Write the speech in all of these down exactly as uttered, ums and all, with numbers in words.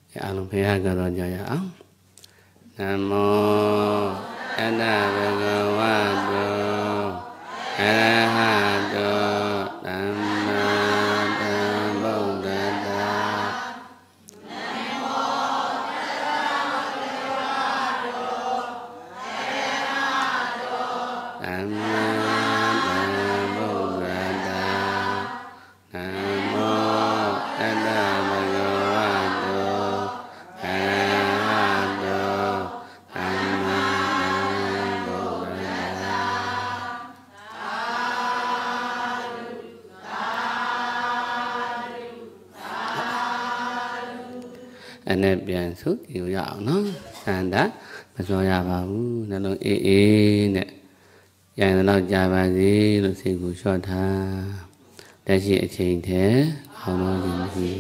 အားလုံးဘုရားကတော့ကြရအောင်နမောတတဗုဒ္ဓဝါတောအရဟတောသမ္မာသမ္ဗုဒ္ဓတ္တနမောတတဗုဒ္ဓဝါတောအရဟတောသမ္မာသမ္ဗုဒ္ဓတ္တနမောတတဗုဒ္ဓဝါတောအရဟတောသမ္မာသမ္ဗုဒ္ဓတ္တအနဲ့ပြန်ဆုကြည့်ရအောင်နော်သန္တာမစောရပါဘူးနှလုံးအေးအေးနဲ့ရရင်တော့ကြာပါစေလို့စိတ်ကိုလျှော့ထားတက်ရှိအချိန်တည်းခေါင်းတော်ကြီးမရှိ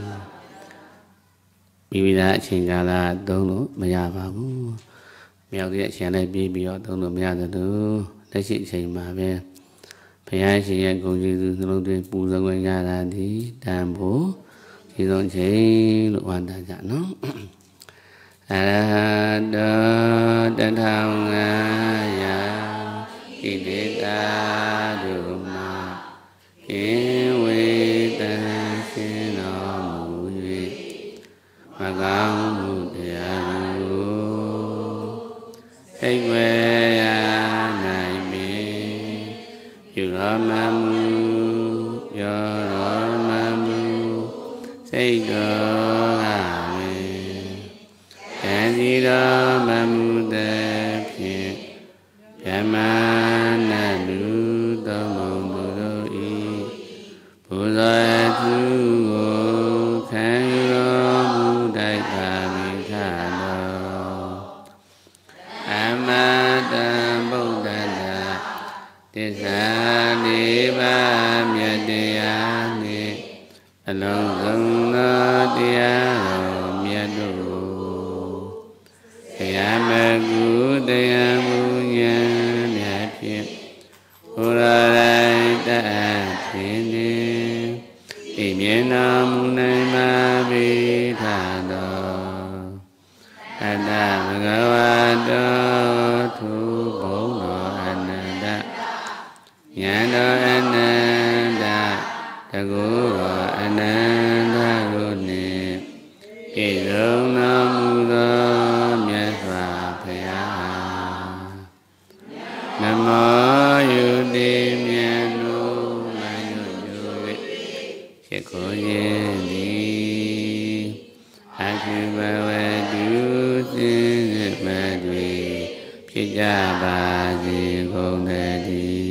ဘူးပြီးပြီးသားအချိန်ကာလသုံးလို့မရပါဘူးမြောက်တဲ့အချိန်လည်းပြီးပြီးတော့သုံးလို့မရသလိုတက်ရှိအချိန်မှာပဲဘုရားရှင်ရဲ့ဂုဏ်ကျေးဇူးနှလုံးသွင်းပူဇော်ခွင့်ရတာဒီတန်ဖို့ဒီဆုံးချိန်လို့ဝန္တာကြနော်အရဟတောတထောင်ငါးရာဣတိတာဒုမာကိဝေတံရှင်တော်မူ၍မကောင်းမှုတရားကိုစိတ်ွယ်ရနိုင်မည်ပြုတော်မမူပြောတော်မမူစိတ်တော်ကမည်ဉာဏ်စီတော်မမူတဲ့ဖြင့်ဗြဟ္မာနလူသုံးပုံသူတို့ဤပူဇော်သူကိုခံယူတော်မူတိုက်ပါမိခတော်အမတံဗုဒ္ဓတ္တသစ္စာလေးပါးမြတ်တရားနှင့်အလုံးစုံသောတရားတော်မြတ်တို့တရားမကုတရားမူဉာဏ်မြတ်ဖြင့်ဘုရားလိုက်တတ်ခြင်းနှင့်ဤမြင်တော်မူနိုင်ပါပေထတော်အတ္တဘဂဝတောသူဘုံတော်အနန္တဉာဏ်တော်အနန္တတကူတော်အနန္တကိုနှင့်ဣဇုံတော်မူသောမြတ်စွာဘုရားနမောယုတိမြတ်လို့မယုညွ၍ရှိခိုးခြင်းသည်အခိဘဝတုသင်္ဇမတွေဖြစ်ကြပါစေကုန်တည်း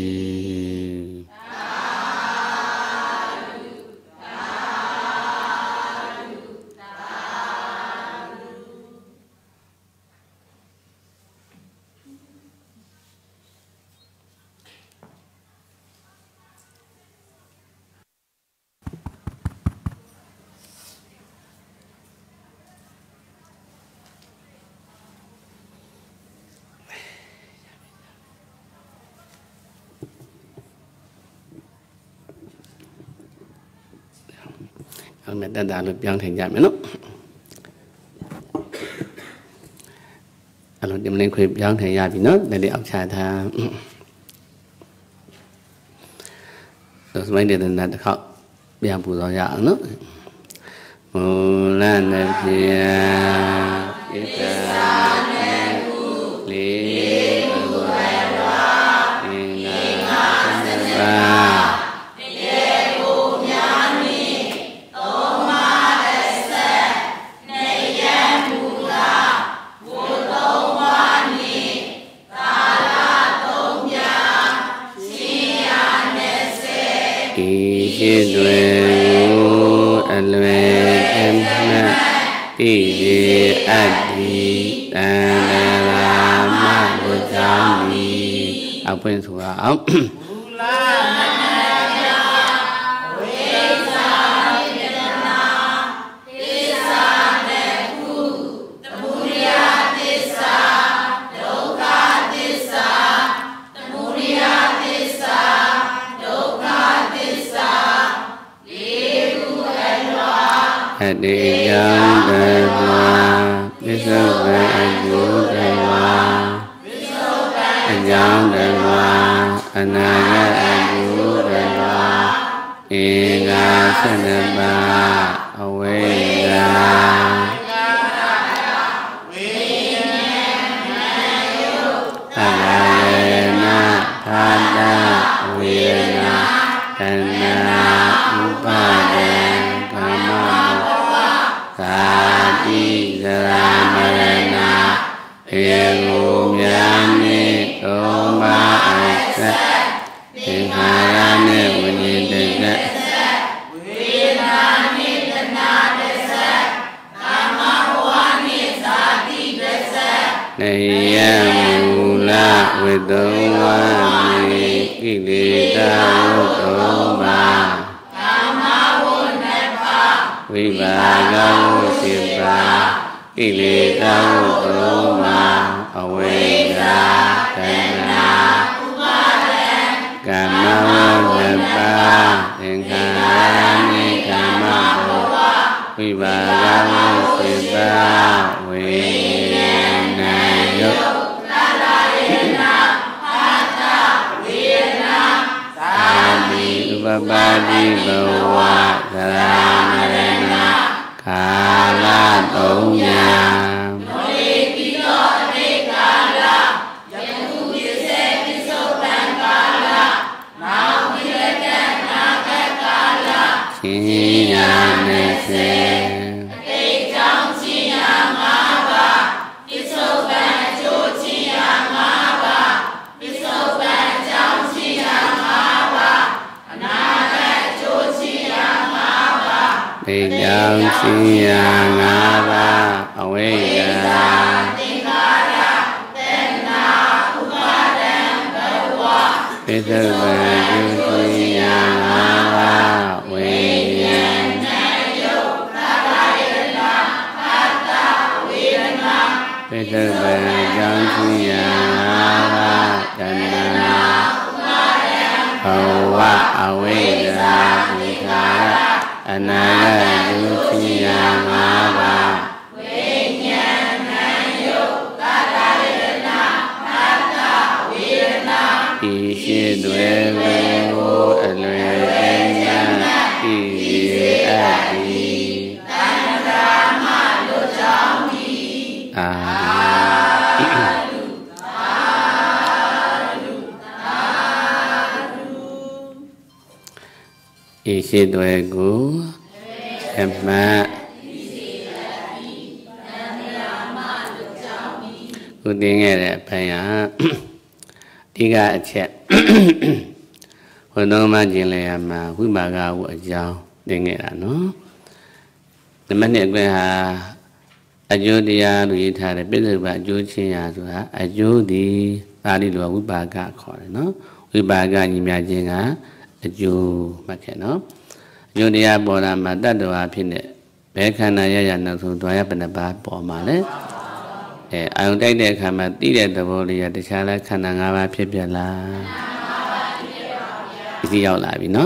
အောင်နဲ့တတ်တာလို့ပြောင်းထိုင်ကြမယ်နော်အဲ့လိုဒီမင်းခွေပြောင်းထိုင်ရပြီနော်လက်လေးအောက်ချထားဆိုစမိုင်းတဲ့နာတစ်ခေါက်ပြန်ပူတော်ရအောင်နော်မူလနဲ့ဖြာဣတ္တလေးဘဝဝအင်္ဂါပါရှိတွင်အလွယ်အနှံ့ဣတိအတ္တိတံရာမဝိဇာမိအပွင့်ဆိုအောင်အတေယ young Deva, Visuva Ajudeva, a young Deva, Anaga Ajudeva, Ega Sanaba, Awega. Pada Vena Kana Upada Kama Sati Saramarana Ego Myani Oma Asa Inharane Vinidega Vinani Tanadesa Kama Wani Sati Desa Nayamula Vidovani Kilita Utoma Kama Wunapa Vivaga Usipa Kilita Utoma Awega Kana Upada Kama Wunapa Inkarani Kama Vivaga Usipa Vena Yuk Babadi Bawa Saramarana Kala Tonya Noli Pito Ade Kala Yaku Vise Piso Kala Now Vileka Naka Kala Sinya Nese Ate Chang Sinya Maba Piso Banjo Sinya Maba Piso Banjo Sinya Maba They young see Ngava Awega Tena Upadam Bawa Peter Bajusi Ngava Awega Peter Bajusi Ngava Tena Bawa Awega Nikara Anaga Dukiya Mava Vinyana Yuk Katarina Tata Virna Ishi Dwevo Alwena Ishi Adi Tanadama Lojami Adi Ishi Dwego Emma Uding at Paya Diga a chat when no Majilama, Wibaga was young, ding it, no? The man where a Jodia, we had a bit about Jodia to her, a Jodi, Adi do a Wibaga call, no? Wibaga imagine her. A Jew Macano. Judia Bora Madado Apine, Becana Yana to Dwap and a bad poor male. I don't take the camera, did the body at the Chala Kananga Pipila. Is he out live, no?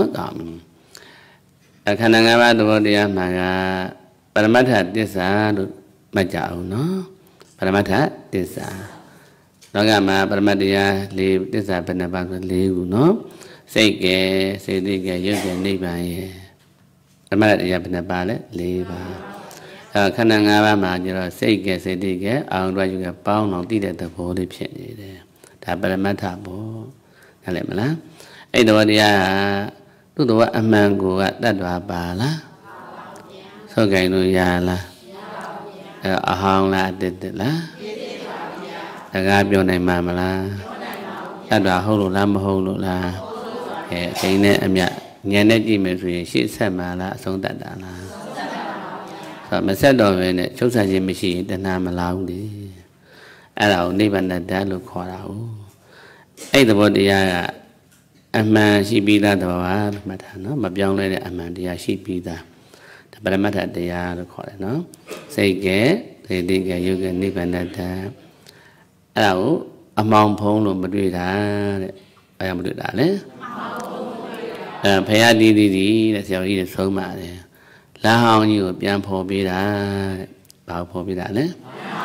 A Kananga, the body of Maga, Paramata, this are Majao, no? Paramata, this are. Nogama, Paramadia, leave this up and about the leave, no? Say gay, say the gay, you can leave by a matter of the ballet, leave. A Kananga Major, say gay, say the gay, I'll write you a pound of the body penny there. Tabaramata bo, Alemala. Edodia, do the what a man go at that bala. So gay no yala. A hong la did the la. A gabion and mamala. That a whole lamb hole la. Cái này em nhớ nghe nói gì mà rồi xí xe mà là sống tại đó là rồi mà xét đồ về này chúng ta chỉ mới chỉ để làm mà làm đi ở đâu đi bên đó đã được khó đâu ấy là bọn đi à em mà xí bị ra đó mà thằng nó mà béo lên em mà đi à xí bị ra thì bây giờ mà thằng đi à được khó đấy nó xây cái thì đi cái yêu cái đi bên đó ở đâu em mong phong luôn mà đi ra em mà được đã đấy. Phải đi đi đi là sao đi được sớm mà đấy. လာဟောင်းကြီးကိုပြန်ဖော်ပေးတာဘာဖော်ပေးတာလဲ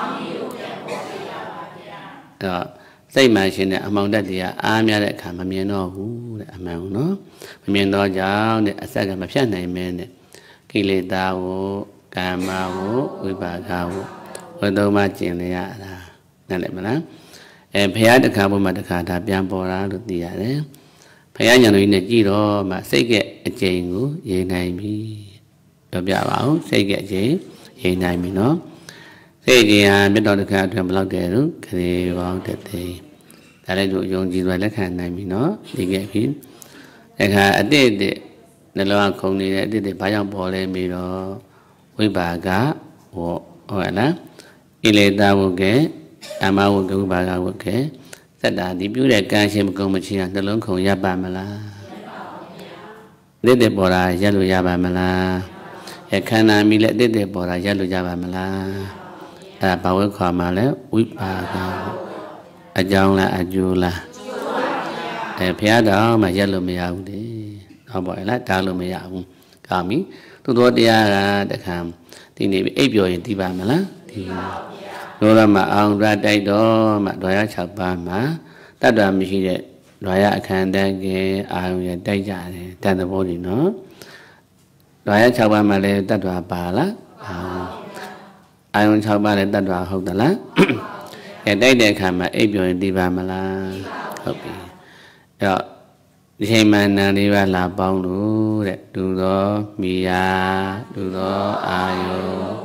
တော့စိတ်မှန်ရှင်တဲ့အမှောင်တက်တရားအားများတဲ့အခါမမြင်တော့ဘူးတဲ့အမှန်ကိုနော်မမြင်တော့ကြောင့်တဲ့အဆက်ကမဖြတ်နိုင်မဲနဲ့ကိလေသာကိုကာမကိုဝိပါကကိုဝိသုံးပါကျင်လေရတာနားလည်မလားအဲဘုရားတခါဘုမှာတခါဒါပြန်ပေါ်တာလို့သိရတယ်ဘုရားညာတော်ကြီးနဲ့ကြည့်တော့မှစိတ်ကအကျိန်ကိုရေးနိုင်ပြီပြောပြပါဦးစိတ်ကအကျိန်ရေးနိုင်ပြီနော်စိတ်ကြီးဟာမြတ်တော်တခါအတွင်းဘယ်လောက်တည်းလို့ခရီးပေါင်းတစ်သိန်းဒါလည်းတို့ယုံကြည်စွာလက်ခံနိုင်ပြီနော်ဒီကဲပြီတခါအတိတ်တဲ့နှလုံးခုန်နေတဲ့အတိတ်တဲ့ဘာကြောင့်ပေါ်လဲပြီးတော့ဝိပါကဟောဟုတ်လားဣလေသာဝကဲအမဝကဝိပါကဝကဲစက်တာဒီပြုတဲ့ကံရှင်မကုံမချီနှလုံးခုန်ရပါမလားအတိတ်တဲ့ပေါ်တာရက်လို့ရပါမလားရခန္ဓာမိလည်းအတိတ်တဲ့ပေါ်တာရက်လို့ရပါမလားအဲဘာဝခေါ်မှလဲဝိပါကအကြောင်းလားအကျိုးလားအဲဘုရားတော်မှရက်လို့မရဘူးလေဟောပေါ်လားတားလို့မရဘူးကောင်းပြီသူတော်တရားကတခါဒီနေ့အိပ်ပျော်ရင်ဒီပါမလားဒီလောရမအောင်ရတိုက်တော်မှဒွါရ၆ပါးမှာတတ္တမရှိတဲ့ဒွါရအခန္ဓာကဲအာယုံရတိုက်ကြတယ်တန်သဘောကြီးနော်ဒွါရ၆ပါးမှာလည်းတတ္တဝါပါလားအာယုံ၆ပါးလည်းတတ္တဝါဟုတ်သလားအဲတိုက်တဲ့အခါမှာအိပ်ပျော်ရင်ဒီပါမလားဟုတ်ပြီအဲ့တော့ဒီချိန်မှနံလေးပါလာပေါင်းလို့တဲ့ဒုသောမိယာဒုသောအာယု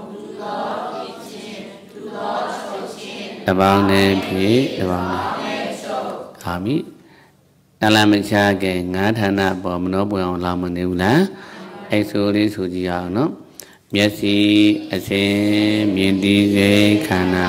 တပေါင်းနဲ့ဖြစ်တပေါင်းနဲ့ဟာမိတလမချာကဲငါးဌာနပေါ်မနောပွင့်အောင်လာမနေဘူးလားအဲ့ဆိုလေးဆိုကြည့်အောင်နော်မျက်စိအစင်မြင်တည်စေခန္ဓာ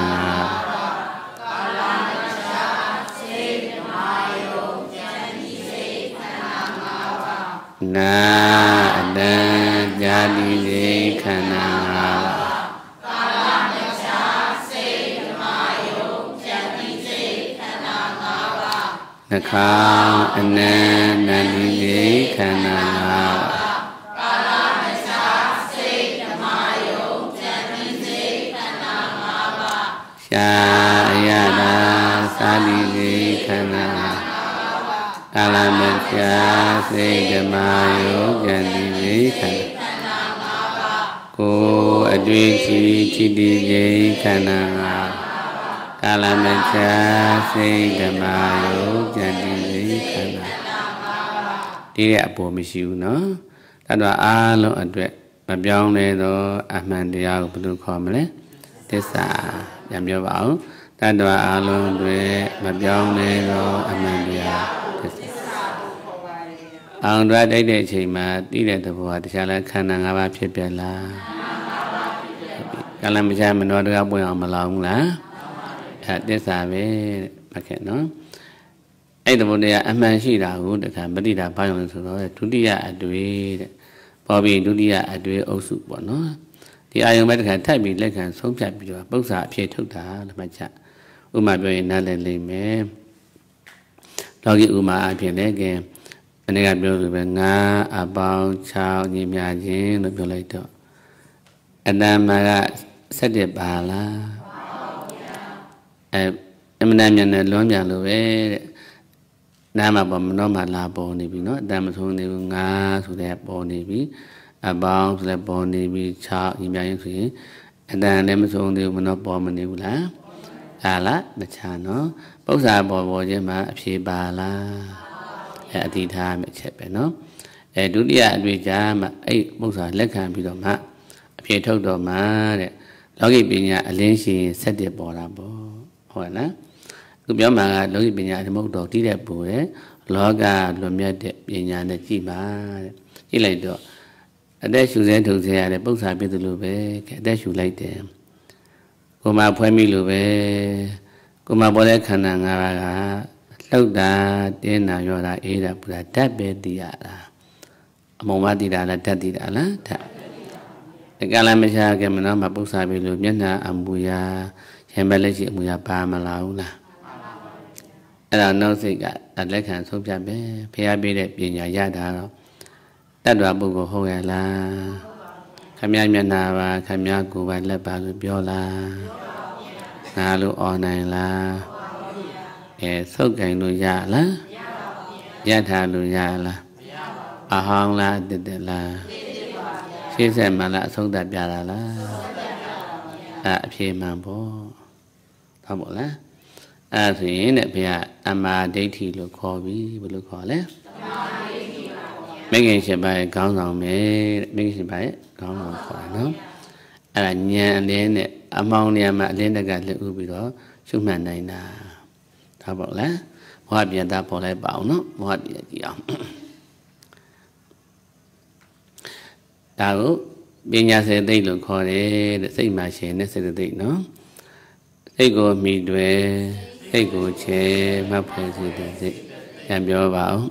နာအတန်ญาတိစေခန္ဓာကာလမချာစေဓမ္မယုံဉာတိစေခန္ဓာ၅ပါးနှခါအနန္တန္တိစေခန္ဓာ၅ပါးကာလမချာစေဓမ္မယုံဉာတိစေခန္ဓာ၅ပါးရှာယတာသာတိစေခန္ဓာကာလမချာစေဓမ္မယုံဉာတိစေခန္ဓာကိုအတွေ့အထိจิตတိစေခန္ဓာကာလမချာစေဓမ္မယုံဉာတိစေခန္ဓာဒီရဲ့အပေါ်မရှိဘူးနော်တတ်တော့အားလုံးအတွက်မပြောင်းလဲသောအမှန်တရားကိုဘယ်လိုခေါ်မလဲသစ္စာပြန်ပြောပါဦးတတ်တော့အားလုံးအတွက်မပြောင်းလဲသောအမှန်တရားအောင်ရတိုက်တဲ့အချိန်မှာသိတဲ့သဘောကတခြားလဲခန္ဓာ၅ပါးဖြစ်ပြလားကာလမချာမနောတကပွင့်အောင်မလောင်လားအဲသစ္စာပဲမခဲ့နော်အဲ့သဘောတရားအမှန်ရှိတာကိုတခါမသိတာဘာကြောင့်လဲဆိုတော့ဒုတိယအတွေ့တဲ့ပေါ်ပြီးဒုတိယအတွေ့အုပ်စုပေါ့နော်ဒီအာယုံပဲတခါထပ်ပြီးလက်ခံဆုံးဖြတ်ပြီးတော့ပု္ပ္ပာအဖြစ်ထုတ်တာလည်းမှတ်ချက်ဥမာပြောရင်နားလည်လိမ့်မယ်လောကီဥမာအဖြစ်လည်းကဲအနေကပြောလို့ပဲငါအပေါင်း၆ညီမြချင်းလို့ပြောလိုက်တော့အတ္တမကဆက်တဲ့ပါလားအဲအမှန်တမ်းမြန်နဲ့လွန်ပြန်လို့ပဲတဲ့နာမပေါ်မနှောမှလာပေါ်နေပြီနော်အတ္တမဆုံးနေဘူးငါဆိုတဲ့ပေါ်နေပြီအပေါင်းဆိုတဲ့ပေါ်နေပြီ၆ညီမြချင်းဆိုရင်အတ္တလည်းမဆုံးသေးဘူးမနှောပေါ်မနေဘူးလားဒါလားမချာနော်ပု္ပ္ပာပေါ်ပေါ်ချင်းမှာအဖြေပါလားအဲအတိထားမဲ့ချက်ပဲနော်အဲဒုတိယအတွေ့ကြမှာအဲ့ပု္ပ္ပာလက်ခံပြီးတော့မှအဖြေထုတ်တော့မှတဲ့လောကီပညာအလင်းရှင်ဆက်တဲ့ပေါ်တာပေါ့ဟုတ်လားသူပြောမှာကလောကီပညာအမဟုတ်တော့တိတဲ့ပူတဲ့လောကလွန်မြတ်တဲ့ပညာနဲ့ကြည်ပါတဲ့ကြည့်လိုက်တော့အသက်ရှူစဲထုတ်စဲရတဲ့ပု္ပ္ပာဖြစ်သလိုပဲအသက်ရှူလိုက်တယ်ကိုမဖွဲမိလို့ပဲကိုမပေါ်တဲ့ခန္ဓာ၅ပါးကလှုပ်တာတင်းတာရောတာအေးတာပူတာဓာတ်ပဲတည်ရတာအမုံမတည်တာလားဓာတ်တည်တာလားဓာတ်အကလည်းမချာကမနောမှာပု္ပ္ပာပြီလို့မျက်နှာအမူအရာရံပဲလက်ရှိအမူအရာပါမလာဘူးလားအဲ့ဒါနောက်စိတ်ကလက်ခံဆုံးဖြတ်ပဲဖျားပေးတဲ့ပညာရတာတော့တတ္တဝပုဂ္ဂိုလ်ဟုတ်ရလားခမည်းမျက်နာပါခမည်းကိုယ်ပါလက်ပါလို့ပြောလားငါလို့អော်နိုင်လားအဲဆုတ်ကင်လို့ရလားရထားလို့ရလားအဟောင်းလားတည်တည်လားရှင်းဆက်မှလားအဆုံးသတ်ပြတာလားအဲအဖြေမှန်ပေါ့ဟုတ်မို့လားအဲဆိုရင်တဲ့ဘုရားအမာဒိဋ္ဌိလို့ခေါ်ပြီးဘယ်လိုခေါ်လဲမဂ္ဂင်ရှင်ပါရဲ့ခေါင်းဆောင်ပဲမဂ္ဂင်ရှင်ပါရဲ့ခေါင်းဆောင်ခေါ်တယ်နော်အဲ့ဒါဉာဏ်အလင်းနဲ့အမောင်းနေရာမှာအလင်းတက်ကလက်ဥပြီးတော့ရှုမှတ်နိုင်တာဒါပေါ့လားမောဟပြန်တာပေါ်လိုက်ပါအောင်နော်မောဟပြန်ကြည့်အောင်ဒါကိုပညာစေသိလို့ခေါ်တယ်တဲ့စိတ်မှရှင်တဲ့စေတသိက်နော်စိတ်ကိုမိတွေစိတ်ကိုချဲမှတ်ဖွဲ့စေတဲ့စိတ်ပြန်ပြောပါအောင်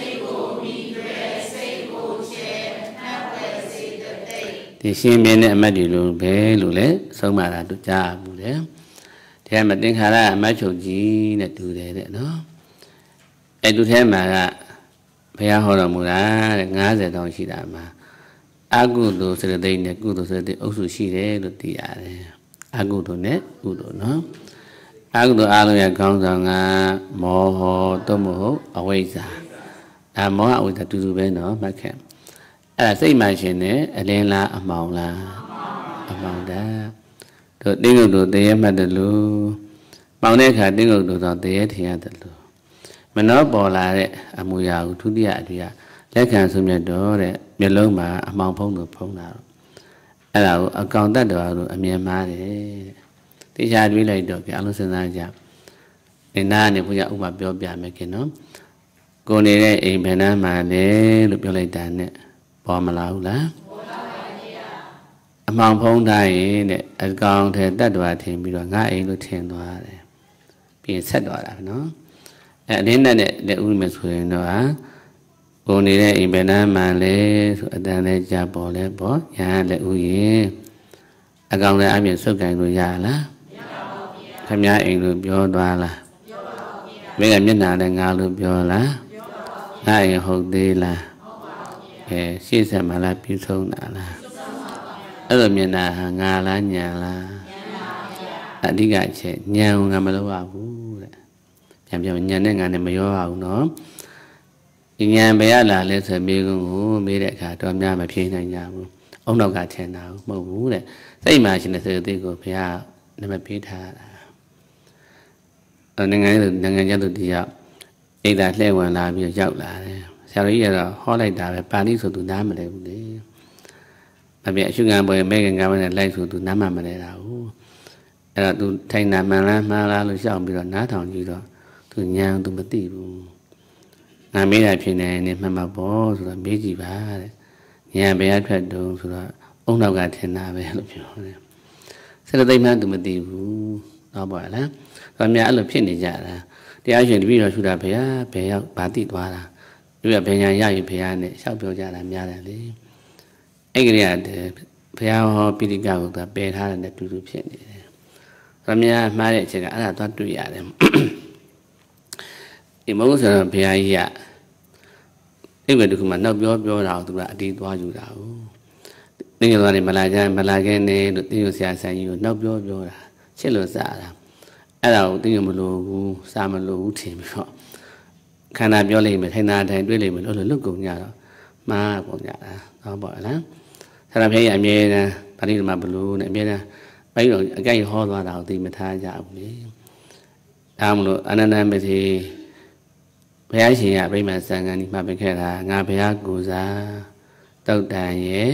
ဒီရှင်းပြတဲ့အမတ်တွေလို့ပဲလို့လဲဆုံးမတာတို့ကြားဘူးလေဒီကမသင်္ခါရအမတ်ချုပ်ကြီးနဲ့တူတယ်တဲ့နော်အဲတူထဲမှာကဘုရားဟောတော်မူတာတဲ့၅၀တောင်ရှိတာမှာအကုသိုလ်စေတသိက်နဲ့ကုသိုလ်စေတသိက်အုပ်စုရှိတယ်လို့သိရတယ်အကုသိုလ်နဲ့ကုသိုလ်နော်အကုသိုလ်အလုံးရဲ့ခေါင်းဆောင်ကမောဟသို့မဟုတ်အဝိဇ္ဇာအမောဟအဝိဇ္ဇာတူတူပဲနော်မှတ်ခဲ့အဲ့ဒါစိတ်မှရှင်နဲ့အလင်းလားအမောင်လားအမောင်တာတို့တင်းကုတ်တို့တရေမှတ်တယ်လို့ပေါင်းတဲ့အခါတင်းကုတ်တို့တော့တရေထင်ရတယ်လို့မနှောပေါ်လာတဲ့အမူအရာကိုဒုတိယအတွေ့အလက်ခံဆုံးမြတ်တော့တဲ့မျက်လုံးမှာအမောင်ဖုံးတို့ဖုံးတာတော့အဲ့ဒါကိုအကောင်တတ်တော်တို့အမြင်မှားတယ်တဲ့တရားတွေးလိုက်တော့ကြအလုံးစဉ်းစားကြဒီနာကနေဘုရားဥပမာပြောပြမယ်ခင်နော်ကိုနေတဲ့အိမ်ဘယ်နှမ်းမှာလဲလို့ပြောလိုက်တာနဲ့ပေါ်မလာဘူးလားပေါ်လာပါဗျာအမောင်ဖုံးတိုင်းတဲ့အကောင်ထဲတတ်တော်ထင်ပြီးတော့ငါအိမ်လို့ထင်သွားတယ်ပြီးရင်ဆက်သွားတာနော်အဲအင်းနဲ့လက်ဦးမယ်ဆိုရင်တော့ဟာကိုနေတဲ့အိမ်ဘယ်နှမ်းမှလဲဆိုအတန်လေးကြပေါ်လဲပေါ့ညာလက်ဦးရင်အကောင်လည်းအမြင်စုပ်ကင်လို့ရလားမရပါဘူးဗျာခမည်းအိမ်လို့ပြောသွားလားပြောပါဘူးဗျာမင်းကမျက်နှာနဲ့ငါလို့ပြောလားပြောပါဘူးဗျာငါအိမ်ဟုတ်သေးလားဟုတ်ပါဘူးဗျာအဲရှေ့ဆက်မှလားပြုဆုံးတာလားပြုဆုံးပါဗျာအဲ့လိုမျက်နှာဟာငါလားညာလားညာပါဗျာအဓိကအချက်ညာငါမလုပ်ရဘူးတဲ့ပြန်ပြောညာနဲ့ငါနဲ့မရောရဘူးနော်ဉာဏ်ဘယ်ရလာလဲဆိုမိကုန်းကိုမေးတဲ့အခါတော့များမဖြေနိုင်ကြဘူး။အုံနောက်ကထင်တာမဟုတ်ဘူးတဲ့။စိတ်မှရှင်တဲ့စေတသိက်ကိုဘုရားနမပေးထားတာ။အဲနိုင်ငံရေးနိုင်ငံကျသူတရားအိဒါလှည့်ဝင်လာပြီးရောက်လာတယ်။ဆရာတော်ကြီးကတော့ဟောလိုက်တာပဲပါဠိဆိုသူနားမလဲဘူးလေ။အပြည့်အရှုခံပွဲမဲခင်ကမ်းနဲ့လိုက်ဆိုသူနားမမလဲတာဘူး။အဲ့တော့သူထိုင်တာမှန်လားမှားလားလို့ရှောက်ပြီးတော့နားထောင်ကြည့်တော့သူဉာဏ်သူမသိဘူး။ငါမေးတာဖြစ်နေနေမှတ်မှာပေါ့ဆိုတော့မေးကြည့်ပါတဲ့ဉာဏ်ဘယ်အထွက်တုံးဆိုတော့အုံနောက်ကထင်တာပဲလို့ပြောတယ်စရသိမ်းမှသူမသိဘူးတော့ပါလားဆိုတော့များအဲ့လိုဖြစ်နေကြတာတရားရှင်တပည့်တော်ရှုတာဘယ်ဘယ်ရောက်ဗာတိသွားတာသူကဘယ်ညာရရင်ဘုရားနဲ့ရှောက်ပြောကြတာများတယ်လေအဲ့ကလေးကဘုရားဟောပိဋကကိုကပယ်ထားတဲ့တူတူဖြစ်နေတယ်ဆိုတော့များမှားတဲ့အချက်ကအဲ့ဒါသွားတွေ့ရတယ်ဒီမဟုတ်ဆိုတော့ဘုရားကြီးကအိမ်ဝတ္တခုမှနောက်ပြောပြောတာကိုသူကအတီးသွားယူတာကိုတင်းရသွားတယ်မလာကြမလာခဲ့နဲ့လို့တင်းရဆရာဆန်ကြီးကိုနောက်ပြောပြောတာချစ်လို့စားတာအဲ့ဒါကိုတင်းရမလို့ဘူးစားမလို့ဘူးထင်ပြီးတော့ခန္ဓာပြောလိုက်မယ်ထိုင်တာထိုင်တွေ့လိုက်မယ်လို့လွတ်ကုန်ကြတော့မှားကုန်ကြတာတော့ပေါ့လားဆရာဘုရားအမြဲတမ်းဗာတိဓမ္မဘလို့နဲ့အမြဲတမ်းဘိုင်းတော်အကြိုက်ဟောသွားတာကိုသိမထားကြဘူးလေဒါမှမလို့အနန္တမတိဘုရားရှင်ကဗိမာန်စံဃာနီမှာပြင်ခဲ့တာငါဘုရားကိုစားတုတ်တန်ရဲ့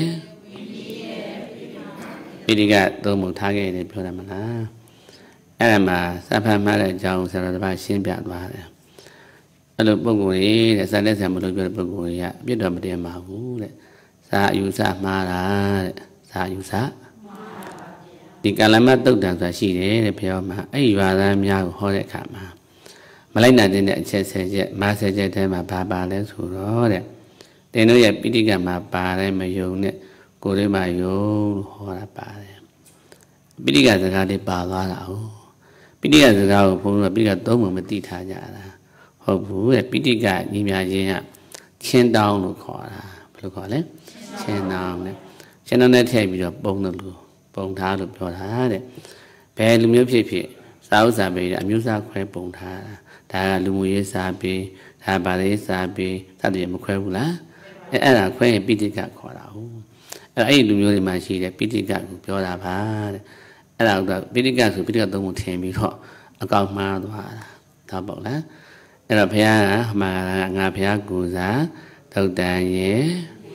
ပိဋကသုံးမှုထားခဲ့တယ်ပြောတယ်မလားအဲ့ဒါမှာစဖတ်မှတဲ့အကြောင်းဆရာတော်တစ်ပါးရှင်းပြသွားတယ်အဲ့လိုပုဂ္ဂိုလ်ကြီးတဲ့ဇာလက်ဆံမလို့ပြောတဲ့ပုဂ္ဂိုလ်ကြီးကအပြစ်တော်မတင်ပါဘူးတဲ့ဇာအယူဆမှားတာတဲ့ဇာအယူဆဒီကာလမတ်တုတ်တန်ဆိုတာရှိတယ်တဲ့ဘုရားမှာအဲ့ဒီဘာသာများကိုဟောတဲ့အခါမှာမလိုက်နိုင်တဲ့အချက်ဆယ်ချက်မာဆယ်ချက်ထဲမှာဘာပါလဲဆိုတော့တဲ့တင်တို့ရဲ့ပိဋကမှာပါတယ်မယုံနဲ့ကိုယ်လေးမှာယုံလို့ဟောတာပါတယ်ပိဋကစကားလေးပါသွားတာဟုတ်ပိဋကစကားကိုဘုန်းတော်ပိဋကသုံးပုံမသိထားကြတာဟုတ်ဘူးတဲ့ပိဋကညီမြချင်းကချင်းတောင်းလို့ခေါ်တာဘယ်လိုခေါ်လဲချင်းတောင်းနဲ့ Chén nó nét thay bị rồi bông nó luôn bông thá được cho thá đấy bé lùm nhớ phía phía sáu giờ bị đã miêu sa khoe bông thá thá lùm muối sa bị thá bà đấy sa bị thá để mà khoe bula ấy là khoe bị đi cả khó đâu ấy lùm nhớ thì mà chỉ để bị đi cả cũng cho là phá ấy là bị đi cả sự bị đi cả đông một thèm bị họ cao mà đó thà bảo là ấy là phải mà ngà phải cố giá đầu tài nhé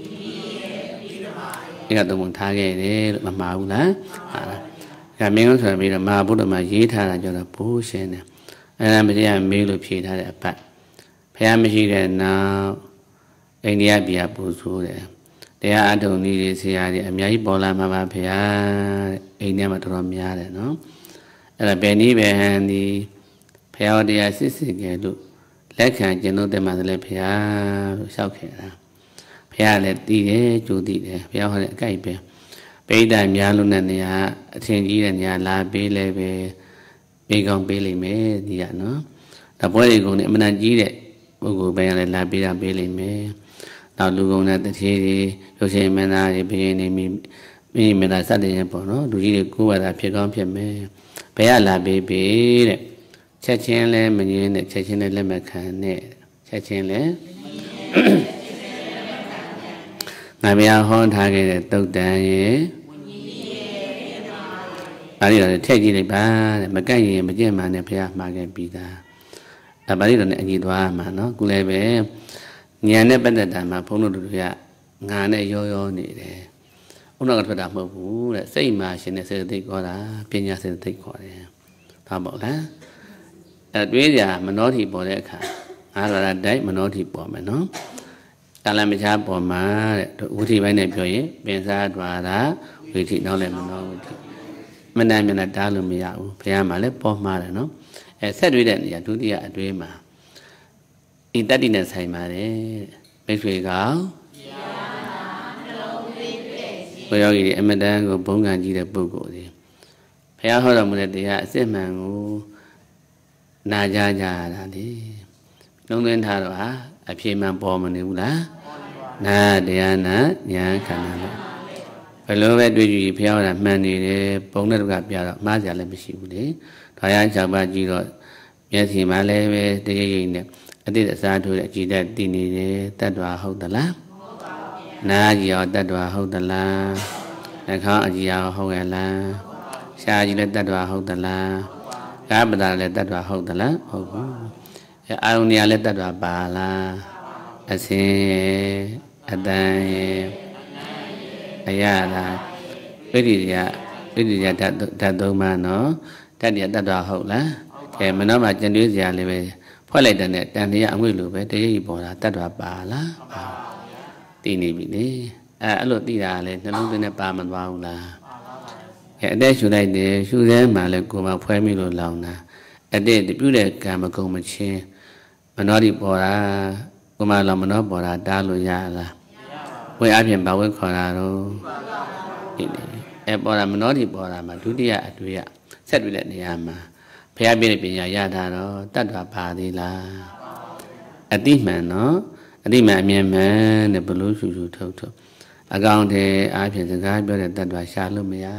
cái đó mình thay cái đấy mà màu lá, cái miếng thôi bây giờ mà bút mà dễ thay là cho nó bút sen nè, anh bây giờ mấy lô phi thay là bắt, phải mấy cái này nó anh đi bây giờ bút số đấy, để anh đâu đi thì anh em nhảy bỏ la mà mà phải anh đi mà thôi làm nhảy đấy nó, là bên này bên đi, phải ở đây xí xí cái đó, lấy cái chân nó để mà lấy phải sao cái đó. Phải là đi đấy, chủ đi đấy, phải họ lại cái bé, bây giờ nhà luôn này nhà, trên gì là nhà là bê lê bê, bê con bê lê mê gì vậy nó, là bữa nay con này mình ăn gì đấy, bữa cô bây giờ là bê là bê lê mê, nào lúc con này thì thì, rồi xem mình là thì bây giờ này mình mình mình là sát đấy bỏ nó, lúc gì thì cô là phía con phía mê, bây giờ là bê bê đấy, chắc chắn là mình như này, chắc chắn là mình khăn này, chắc chắn là ngày bây giờ họ thay cái đầu tiên nhé, bây giờ thay gì đấy ba, mà cái gì mà chỉ mà này phải mà cái bị ta, à bây giờ này gì đó mà nó cũng là về nhà này bây giờ mà phong độ được ya, nhà này yo yo này đấy, ông nói cái đó mà vũ là xây mà xin là xây được có là, bên nhà xây được có đấy, thà bảo là, à bây giờ mà nói thì bỏ đấy cả, à là đấy mà nói thì bỏ mà nó. Ta làm mấy cha bỏ mà, ưu thị bài này biểu hiện, bên xa đoà đá, ưu thị nó lại mà nó ưu thị. Mình này mình là đá luôn mới ảo, phải mà lấy bỏ mà là nó. Xét đuôi đèn thì đuôi đi ạ đuôi mà. In ta đi nè xài mà đấy, mấy xuôi gáo. Bây giờ thì em đang có bốn ngàn gì được bố cổ thì. Phải hỏi là một lần thì ạ, xét mà ngủ, nà ra ra là đi. Nông lên thà rồi hả? À phía mà bỏ mà nếu là na để na nhà khả năng phải lo về đôi gì phía là mình thì bông đất gặp giờ má giờ lên bị xỉu đấy thời gian sau ba chỉ rồi giờ thì mà lên về thế gì nè ở đây là sao thôi là chỉ là tin đi tất cả hậu tất lá na gì ở tất cả hậu tất lá là khó gì ở hậu cái là xa gì lên tất cả hậu tất lá cá bờ đà lên tất cả hậu tất lá hậu ai ông nhà lên tất cả bà là à xin à đây à ya là cái gì vậy cái gì vậy đặt đặt đồ mà nó đặt điện đặt đồ hậu lá cái mà nó mà chân đứa già này về phải lại đặt này đặt này ông ấy lùi về thế gì bỏ là đặt đồ bà lá tì này bị đấy à lột tì là lên nó lúc này bà mình vào là cái đây chỗ này để chỗ này mà lại cô mà phải mi lột lòng nè ở đây thì biết được cả mà công mà chơi mà nó đi bỏ ra cô mà lòng mà nó bỏ ra đa lôi ra là với áp dụng bảo vệ khỏi là đâu em bỏ ra mà nó đi bỏ ra mà thứ đi ạ thứ ạ xét về này à mà phải áp dụng bây giờ ra đó đó tất cả bà thì là ở tí mà nó ở tí mà miền mà để bớt lối sụt sụt thâu thâu ở gang thì áp dụng cái cái bây giờ tất cả xa luôn mà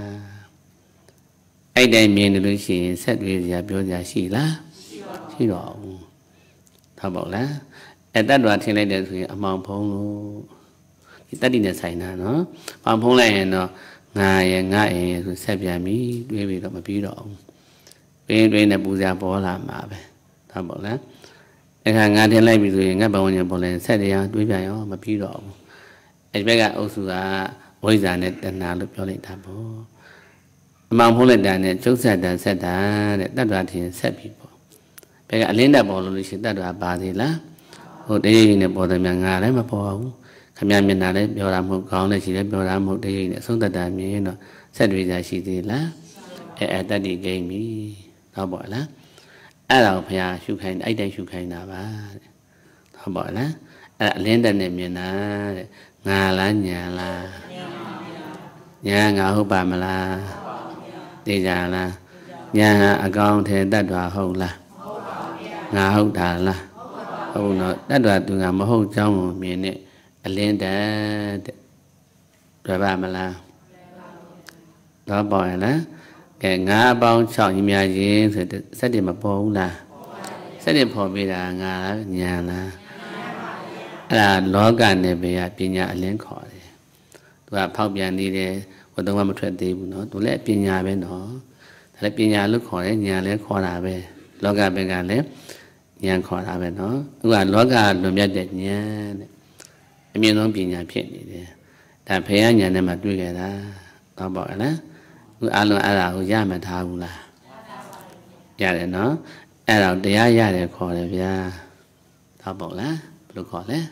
ai đây miền thì chỉ xét về giờ bây giờ xí lá xí đỏ thà bảo là em ta đoạt thì này để thì mong phong thì ta đi để xài nào nó mong phong này nó ngày ngày rồi xếp nhà mi về về đó mà bí đỏ về về này bù ra bỏ làm mà về thà bảo là em hàng ngày thì này bị rồi ngay bao nhiêu bỏ lên xếp đi à đối với nhau mà bí đỏ em bây giờ ô su à bây giờ này đàn nào lúc cho lên thà bảo mong phong lên đàn này chốt xếp đàn xếp đàn để ta đoạt thì xếp bị bỏ bây giờ lên đàn bỏ rồi thì ta đoạt ba thì là hồi đây này bỏ được miếng ngà đấy mà bỏ không, cái miếng miếng nào đấy bỏ làm một con này chỉ để bỏ làm một đây này sống tại đàn miếng nó sẽ bị ra chỉ thì là, ở tại đi game mi, thao bỏ lá, ở đâu phải à chụp hình, ai đây chụp hình nào ba, thao bỏ lá, ở lên đây này miếng nào, ngà lá nhà là, nhà ngà hộp bà mà là, đi ra là, nhà ở con thì đã đòi hậu là, ngà hậu đà là. Ông nói đã đoạt từ ngàm mà hậu trong miền này lên đã တွေ့ပါမလားတော့ပေါ်ရလားကဲငါးပေါင်း၆ညီမချင်းဆိုစက်တင်မပေါ်ဘူးလားစက်တင်ပေါ်ပြီးတာငါညာလားအဲ့ဒါလောကနဲ့ပဲပညာအလင်းခေါ်တယ်သူကဖောက်ပြန်နေတယ်ဘယ်တော့မှမထွက်သေးဘူးနော်သူလည်းပညာပဲနော်ဒါလည်းပညာလို့ခေါ်တယ်ညာလည်းခေါ်တာပဲလောကဘက်ကလည်းဉာဏ်ခေါ်တာပဲနော်သူကလောကလွန်မြတ်တဲ့ဉာဏ်တဲ့အမြင့်ဆုံးပညာဖြစ်နေတယ်ဒါဖရာဉာဏ်နဲ့မှတွေ့ကြတာတော့ပေါ့လားခုအလုံးအဲ့ဒါကိုရမှထားဘူးလားရတယ်နော်အဲ့ဒါတရားရတယ်ခေါ်တယ်ဗျာတော့ပေါ့လားဘယ်လိုခေါ်လဲ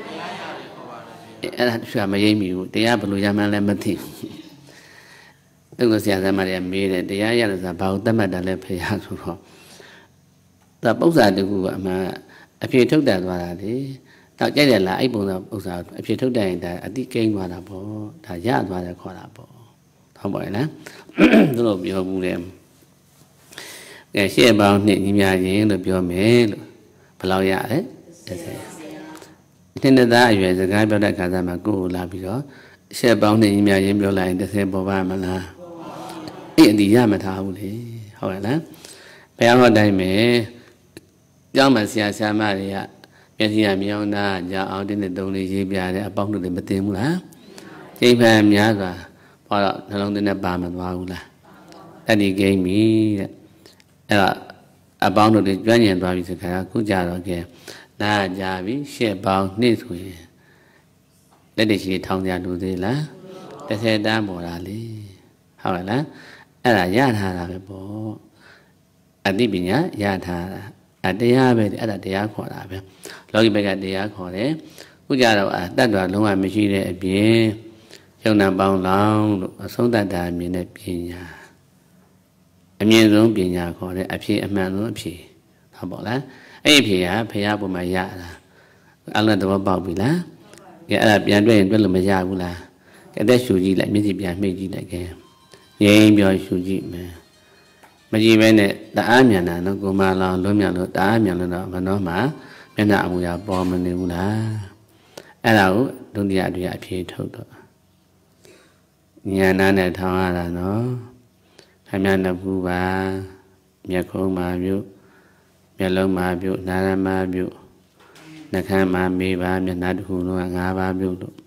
အဲ့ဒါသူကမရိပ်မိဘူးတရားဘယ်လိုရမှန်းလည်းမသိဘူးသူကဆရာသမားတွေကမေးတယ်တရားရတယ်ဆိုတာဘာလို့သတ်မှတ်တာလဲဖရာဆိုတော့ဒါပု္ပ္ပာတကူကအမှန်အဖြေထုတ်တယ်သွားတာလေတော့ကြိုက်တယ်လားအဲ့ပုံစံဥစ္စာအဖြေထုတ်တယ်ရင်ဒါအတိကိန်းသွားတာပေါ့ဒါရသွားတယ်ခေါ်တာပေါ့ဟုတ်ပါရဲ့လားသူတို့ပြောဘူးလေကဲရှေ့ပေါင်းနှစ်ညီမချင်းလို့ပြောမယ်လို့ဘယ်လောက်ရလဲတစ်ဆယ်နှစ်နှစ်သားအရွယ်စကားပြောတဲ့ခါကျမှကိုယ်ကိုလာပြီးတော့ရှေ့ပေါင်းနှစ်ညီမချင်းပြောလိုက်ရင်တစ်ဆယ်ပေါ်ပါမလားအဲ့ဒီရမထားဘူးလေဟုတ်ရဲ့လားဘယ်အောင်တိုင်းမယ်ကျောင်းမှာဆရာဆရာမတွေကမျက်စိရမြောင်းသားကြောင်အောင်တင်းနဲ့တုံးလေးရေးပြတယ်အပေါင်းတို့တွေမသိဘူးလားချိန်ဖန်များစွာဘာလို့နှလုံးသွင်းနဲ့ပါမသွားဘူးလားအဲ့ဒီဂိမ်းပြီတဲ့အဲ့တော့အပေါင်းတို့တွေကျွမ်းကျင်သွားပြီဆိုခါခုကြတော့ကဲနားကြပြီရှစ်ပေါင်းနှစ်ဆိုရင်လက်တရှိထောင်းကြလူသေးလားတစ်ဆယ်တန်းပေါ်တာလေဟုတ်လားအဲ့ဒါရထားတာပဲပေါ့အသိပညာရထားတာအတရားပဲအဲ့ဒါတရားခေါ်တာပဲလောကီဘက်ကတရားခေါ်တယ်ခုကြတော့အတတ်တော်လုံးဝမရှိတဲ့အပြင်ယုံနာပေါင်းလောင်းလို့အဆုံးတတ်တာမြင်တဲ့ပညာအမြင့်ဆုံးပညာခေါ်တဲ့အဖြေအမှန်ဆုံးအဖြေဟုတ်ပါလားအဲ့ဒီအဖြေကဖရာပုံမှာရတာအလုံးသဘောပေါက်ပြီလားကဲအဲ့ဒါပြန်တွေ့ရင်တွေ့လို့မရဘူးလားကဲအသက်ရှူကြည့်လိုက်မျက်စိပြန်မှိတ်ကြည့်လိုက်ကဲငြိမ်းပြောရှူကြည့်မယ်မကြည့်ပဲနဲ့တအားမြန်တာနော်ကိုမလောင်လွံ့မြောက်လို့တအားမြန်လို့တော့မနှောမှာမျက်နှာအမူအရာပေါ်မနေဘူးလားအဲ့ဒါကိုဒုတိယအတွေ့အဖြေထုတ်တော့ဉာဏ်နာနဲ့ထောင်းရတာနော်ခမည်းနှစ်ခုပါမျက်ခုံးမှာပြုမျက်လုံးမှာပြုနားရမှာပြုနှာခမ်းမှာမေးပါမျက်နှာတစ်ခုလုံးက၅ပါးပြုလို့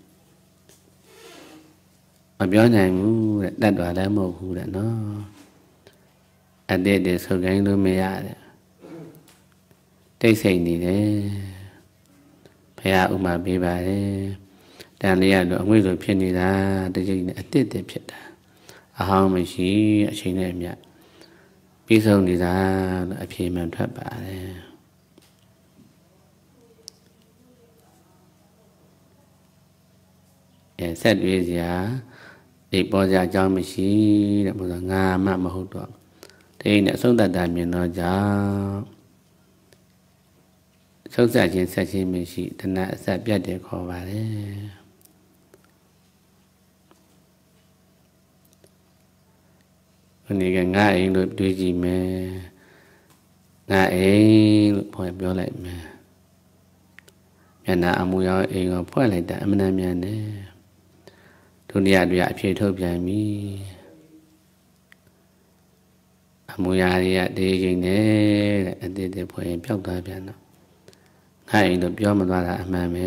မပြောနိုင်ဘူးတဲ့တတ်တော်လည်းမဟုတ်ဘူးတဲ့နော်အတဲ့တဲ့ဆုတ်ကိုင်းလို့မရတဲ့တိတ်ဆိတ်နေတယ်ဘုရားဥမာပေးပါတယ်တန်လေးရတော့အငွေ့လိုဖြစ်နေတာတကြိမ်နဲ့အတစ်တစ်ဖြစ်တာအဟောင်းမရှိအချိန်နဲ့အမြတ်ပြီးဆုံးနေတာလို့အဖြေမှန်ထွက်ပါတယ်အဲဆက်တွေ့စရာဒီပေါ်စရာအကြောင်းမရှိတဲ့ဘုရားငါမှမဟုတ်တော့တိနဲ့အဆုံးတတ်တာမြင်တော့ကြောင့်ဆုတ်ဆက်ခြင်းဆက်ခြင်းမရှိတဏှာအဆက်ပြတ်တယ်ခေါ်ပါတယ်ဒီနေ့ကငါအိမ်လို့တွေးကြည့်မယ်ငါအိမ်လို့ခေါ်ပြောလိုက်မယ်မျက်နှာအမူအရာအိမ်ကိုဖွဲ့လိုက်တာအမှန်တမ်းမြန်တယ်ဒုတိယတွေ့အဖြေထုတ်ပြန်ပြီအမူအရာတွေကတေးချိန်နဲ့တဲ့အသေးသေးဖွဲ့ရင်ပျောက်သွားပြန်တော့ငါအိမ်လို့ပြောမသွားတာအမှန်ပဲ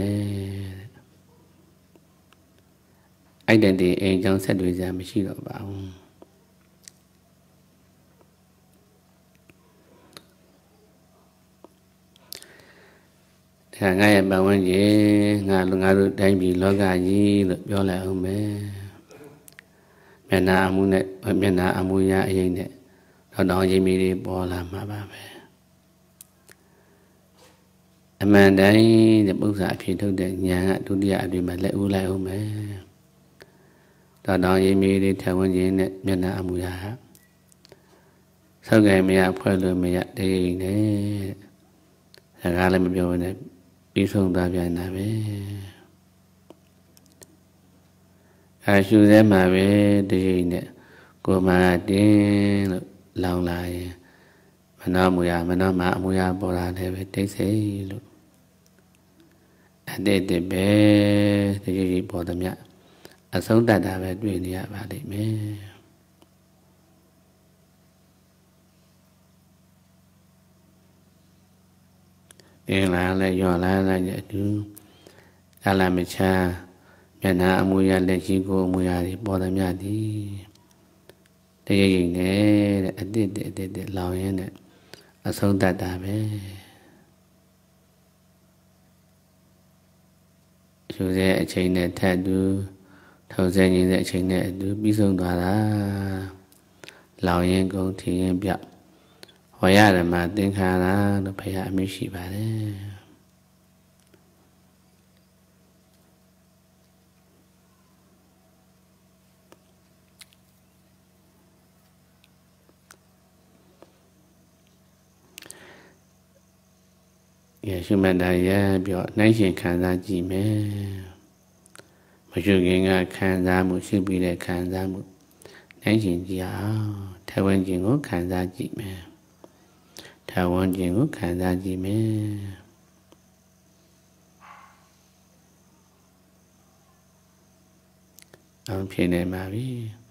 အဲ့တဲ့ဒီအိမ်ကြောင့်ဆက်တွေ့စရာမရှိတော့ပါဘူးဒါငါရဲ့ပတ်ဝန်းကျင်ငါလူငါတို့တိုင်းပြည်လောကကြီးလို့ပြောလိုက်အောင်မယ်မျက်နှာအမှုနဲ့မျက်နှာအမှုရအရင်နဲ့တော့တောင်းရင်မီတွေပေါ်လာမှာပါပဲအမှန်တိုင်းတဲ့ပု္ပ္ပာအဖြစ်ထုတ်တဲ့ဉာဏ်ကဒုတိယအတွေ့မှာလက်ဦးလိုက်အောင်မယ်တော့တောင်းရင်မီတွေထဝန်းကျင်နဲ့မျက်နှာအမှုရဆောက်ကြမရဖွဲ့လို့မရတဲ့နဲ့စကားလည်းမပြောဘဲနဲ့ပြီးဆုံးသွားပြန်တာပဲအဲရှုစဲမှာပဲတည်နဲ့ကိုမတင်းလို့လောင်လာရင်မနောမူရမနောမှာအမူအရာပေါ်လာတယ်ပဲတိတ်ဆိတ်လို့အတဲ့တဲ့ပဲတည်ကြီးပေါ်သည်မြအဆုံးတတ်တာပဲတွေ့နေရပါလိမ့်မယ်အင်းလာလည်းရောလာလည်းအတူအလားမချမ်းမျက်နှာအမူအရာလက်ရှိကိုအမူအရာတွေပေါ်သမျှသည်တရရိပ်နဲ့တဲ့အတိတ်အတိတ်လောင်ရင်းနဲ့အဆုံးတတ်တာပဲရှုတဲ့အချိန်နဲ့ထပ်တူထုံးစဲခြင်းတဲ့အချိန်နဲ့အတူပြီးဆုံးသွားတာလောင်ရင်ကုန်ထင်ရင်ပြောက်ဟောရတယ်မှာသင်္ခါရလို့ဘုရားအမိရှိပါတယ်ယေရှုမတာရပြောနှိုင်းရှင်ခံစားကြည့်မယ်မရှိခင်ကခံစားမှုရှိပြီးတဲ့ခံစားမှုနှိုင်းရှင်ကြည့်အောင်ထဝန်းခြင်းကိုခံစားကြည့်မယ်ထဝန်းခြင်းကိုခံစားကြည့်မယ်အောင်ဖြစ်နေပါပြီ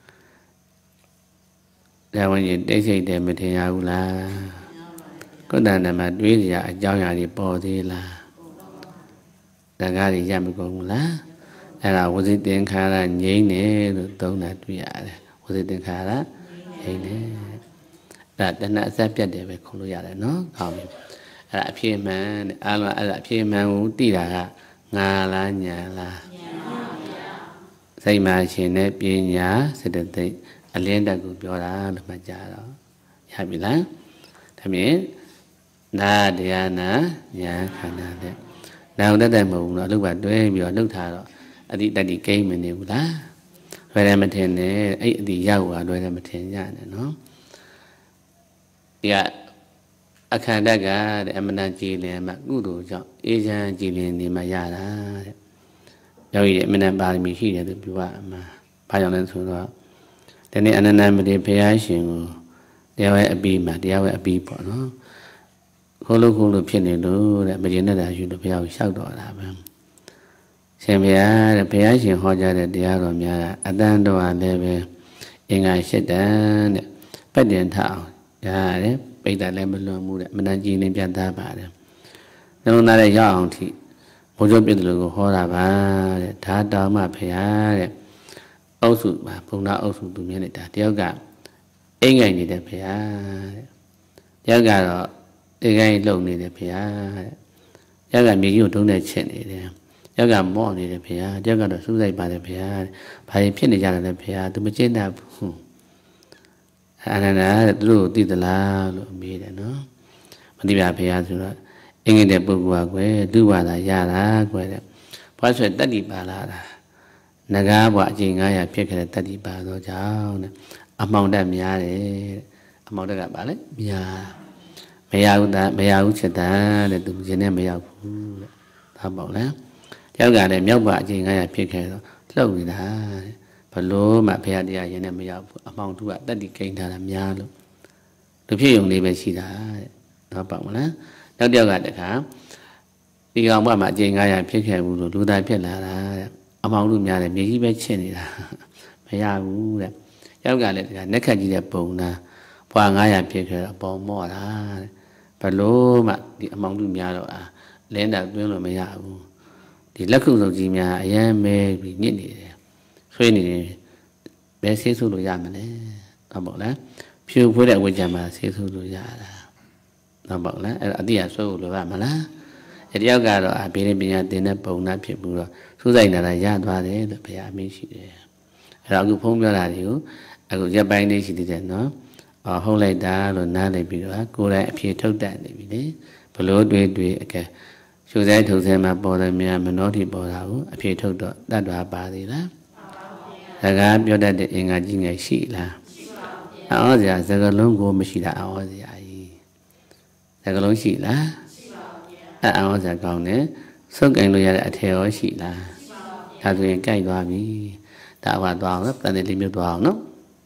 ထဝန်းခြင်းတိတ်ဆိတ်တယ်မထင်ရဘူးလားကုသနာမှာတွေးကြအကြောင်းအရာတွေပေါ်သေးလားတန်ခါးတွေရမကုန်ဘူးလားအဲ့ဒါဝစီသင်္ခါရငြိမ့်နေလို့သုံးတာတွေ့ရတယ်ဝစီသင်္ခါရငြိမ့်နေအဲ့ဒါတဏှာအဆက်ပြတ်တယ်ပဲခေါ်လို့ရတယ်နော်ကောင်းပြီအဲ့ဒါအဖြစ်မှန်တဲ့အားလုံးအဲ့ဒါအဖြစ်မှန်ကိုသိတာကငါလားညာလားညာပါဗျာစိတ်မှရှင်တဲ့ပညာစေတသိက်အလင်းတက်ကိုပြောတာလို့မှကြားတော့ရပြီလားဒါဖြင့်နာတရားနာညာခန္ဓာတဲ့နာုံတတ်တယ်မဟုတ်ဘူးနော်အလုပ်ကတွဲပြီးတော့လှုပ်ထားတော့အတိတ္တိကိမနေဘူးလားလွယ်တယ်မထင်နဲ့အဲ့အတိရောက်သွားလွယ်တယ်မထင်ကြနဲ့နော်ဒီကအခန္ဓာကတဲ့အမနာကြည်လင်မှာကုသိုလ်ကြောင့်အေးချမ်းကြည်လင်နေမှရတာတဲ့ယောဂီရဲ့အမနာပါရမီရှိတယ်သူပြောရမှာဘာကြောင့်လဲဆိုတော့ဒီနေ့အနန္တမတိဘုရားရှင်ကိုတရားဝဲအပြီးမှာတရားဝဲအပြီးပေါ့နော်ခိုးလို့ခိုးလို့ဖြစ်နေလို့တဲ့မကျင်တဲ့တာယူလို့ဘုရားကိုလျှောက်တော်တာပဲရှင်ဘုရားတဲ့ဘုရားရှင်ဟောကြားတဲ့တရားတော်များကအတန်တော်အားလည်းပဲအင်္ဂါရှစ်တန်တဲ့ပတ်တင်ထအောင်ရတယ်ပိဋကလည်းမလွန်မှုတဲ့မနကြည်နေပြတ်သားပါတယ်နှလုံးသားနဲ့ရောက်အောင်ထိဘုရားပြည့်တယ်လို့ဟောတာပါတဲ့ဒါတော်မှဘုရားတဲ့အုပ်စုပါဘုံနာအုပ်စုသူမြင်နေတာတယောက်ကအိမ်ငိုင်နေတဲ့ဘုရားတဲ့တယောက်ကတော့အိမ်ငိုင်လုံနေတယ်ဘုရားတဲ့တယောက်ကမြေကြီးကိုထုံးတဲ့ချစ်နေတယ်တယောက်ကမော့နေတယ်ဘုရားတယောက်ကတော့စူးစိုက်ပါတယ်ဘုရားဘာရင်ဖြစ်နေကြတယ်လဲဘုရားသူမကျင့်တတ်ဘူးအနန္ဒာသူတို့သိသလားလို့မေးတယ်နော်မသိပါဘုရားဆိုတော့အင်္ဂိတဲ့ပုဂ္ဂိုလ်ကကွယ်လူပါတာရတာကွယ်တဲ့ဘာဆိုတတ္တိပါလာတာနဂါးဘွားအကျင့်900ဖြစ်ခဲ့တဲ့တတ္တိပါသောကြောင့်တဲ့အမှောင်တက်များတယ်တဲ့အမှောင်တက်ကပါလေများမရဘူးသားမရဘူးချက်တာတဲ့သူရှင်နဲ့မရောက်ဘူးတဲ့ဒါပေါ့လားတယောက်ကလည်းမြောက်ဘွားအကျင့်900ဖြစ်ခဲ့တော့လှုပ်နေတာတဲ့ဘလို့မှဘုရားတရားရင်နဲ့မရောက်ဘူးအမှောင်သူကတတ္တိကိန်းထားတာများလို့လူဖြစ်ုံလေးပဲရှိတာတဲ့ဒါပေါ့မလားနောက်တစ်ယောက်ကတခါဒီကောင်ဘွားမှာအကျင့်900ဖြစ်ခဲ့ဘူးလို့လူသားဖြစ်လာတာတဲ့အမှောင်လူများတယ်မြေကြီးပဲချစ်နေတာမရဘူးတဲ့ယောက်ကလည်းတခါနက်ခတ်ကြီးတဲ့ပုံနာဘွား900ဖြစ်ခဲ့တော့ပေါ်မော့တာတဲ့ဘလို့မှဒီအမှောင်လူများတော့အာလင်းတာတွင်းလို့မရဘူးဒီလက်ခုပ်စုပ်ကြီးများအယမ်းမဲပြီးညစ်နေတယ်ဆွေးနေတယ်ဘယ်ဆေးဆုပ်လို့ရမလဲဟုတ်ပေါ့လားဖြူဖွေးတဲ့ဝိဇ္ဇာမှာဆေးဆုပ်လို့ရတာဟုတ်ပေါ့လားအဲ့တော့အတိအဆွဲလို့ရမလားအဲ့တယောက်ကတော့အဘေးပညာသင်တဲ့ပုံနာဖြစ်ပြီးတော့စူးစိုက်နေတာရသွားတယ်လို့ဘုရားအမိန့်ရှိတယ်အဲ့တော့အခုဖုံးပြောတာတွေကိုအခုရပ်ပိုင်းလေးရှိသေးတယ်နော်အော်ဟုတ်လိုက်တာလို့နားလည်ပြီးတော့ကိုယ်တိုင်အဖြေထုတ်တတ်နေပြီလေဘလို့တွေးတွေးအကဲရှုစဲထုတ်စဲမှာပေါ်တယ်များမနောတိပေါ်တာကိုအဖြေထုတ်တော့တတ်တော်ပါသေးလားစကားပြောတတ်တဲ့အင်္ဂါကြီးငယ်ရှိလားရှိပါဘူးအော်စရာစကားလုံးကိုမရှိတာအော်စရာကြီးစကားလုံးရှိလားရှိပါဘူးအဲအော်စရာကောင်းတယ်စုပ်ကင်လို့ရတဲ့အထည်ရောရှိလားရှိပါဘူးဒါဆိုရင်ကြိုက်သွားပြီဒါအဝသွားအောင်နော်တန်တယ်လေးမျိုးသွားအောင်နော်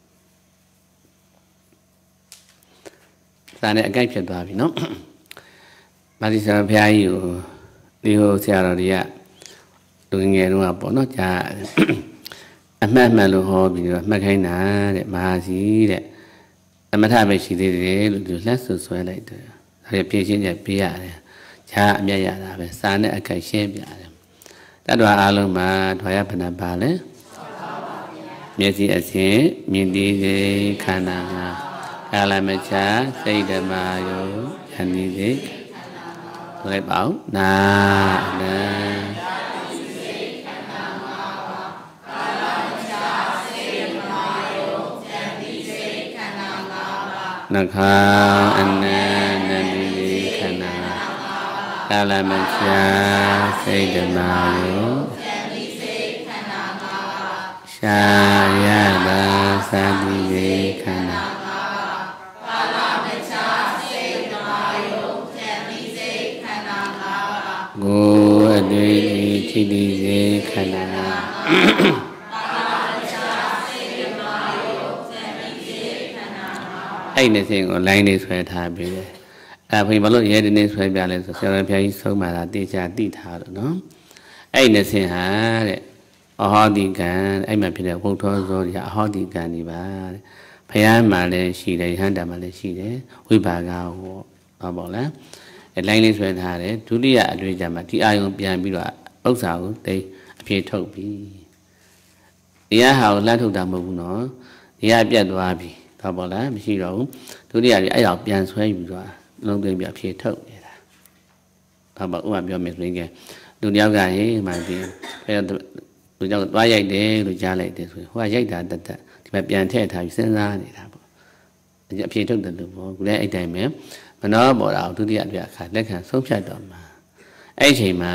ဒါနဲ့အကြိုက်ဖြစ်သွားပြီနော်မာသီဆရာဘုရားကြီးကိုဒီဟိုဆရာတော်တွေကလူငယ်တုန်းကပေါ့နော်ကြာအမှတ်မှန်လို့ဟောပြီးတော့မှတ်ခိုင်းတာတဲ့မဟာစီတဲ့သမထပဲရှိသေးတယ်လို့သူလက်ဆွဆွဲလိုက်တယ်ဒါရပြင်ရှင်းချက်ပေးရတယ်ဈာအမြတ်ရတာပဲစာနဲ့အခိုက်ရှင်းပြတယ်တတ္တဝါအလုံးမှာထွာရဖဏပါလဲမျက်စိအစဉ်မြင်သိစေခန္ဓာငါကာလမချစိတ်ဓမ္မယောဉာဏ်သိစေလိုက်ပါဦးနာနာနှခါအနန္တတိခန္ဓာကာလမချစိတ်ဓမ္မယောရှာယတာသာတိေခန္ဓာကာလမချစိတ်ဓမ္မယောဉာဏ်တိစေခန္ဓာကိုယ်အတွေ့အထိတိစေခန္ဓာအဲ့ဒီစဉ်ကိုလိုင်းလေးဆွဲထားပြီးတယ်အဲ့ဘုရင်ဘာလို့ရဲဒီနေ့ဆွဲပြလဲဆိုဆရာတော်ဘုရားကြီးဆုံးမှာတေချာတိထားလို့နော်အဲ့ဒီစဉ်ဟာတဲ့အဟောတိကံအဲ့မှာဖြစ်တဲ့ဝုတ်သောဇောဒီအဟောတိကံဒီပါတဲ့ဘုရားမှာလည်းရှိတယ်ဟန္တာမှာလည်းရှိတယ်ဝိပါကဟောဟောပေါ့လားအဲ့လိုင်းလေးဆွဲထားတယ်ဒုတိယအတွေ့အကြုံမှာဒီအာယုံပြန်ပြီးတော့ဥစ္စာကိုတိတ်အပြေထုတ်ပြီးတရားဟာကိုလှမ်းထုတ်တာမဟုတ်ဘူးနော်တရားပြတ်သွားပြီတော့ပေါ့လားမရှိတော့ဘူးဒုတိယကြီးအဲ့တော့ပြန်ဆွဲယူသွားလုံးသိမ်းပြဖြေထုတ်နေတာတော့ပေါ့ဥပမာပြောမယ်ဆိုရင်လူတယောက်ကဟေးမှဒီအဲလူကြောင့်သွားရိုက်တယ်လို့ကြားလိုက်တယ်ဆိုရင်ဟိုကရိုက်တာတက်တက်ဒီမှာပြန်ထည့်ထားပြီးစဉ်းစားနေတာပေါ့အဖြေထုတ်တယ်လို့ပေါ့ခုလည်းအဲ့တိုင်းပဲမနောပေါ်တာဒုတိယပြအခါလက်ခံဆုံးဖြတ်တော့မှာအဲ့ချိန်မှာ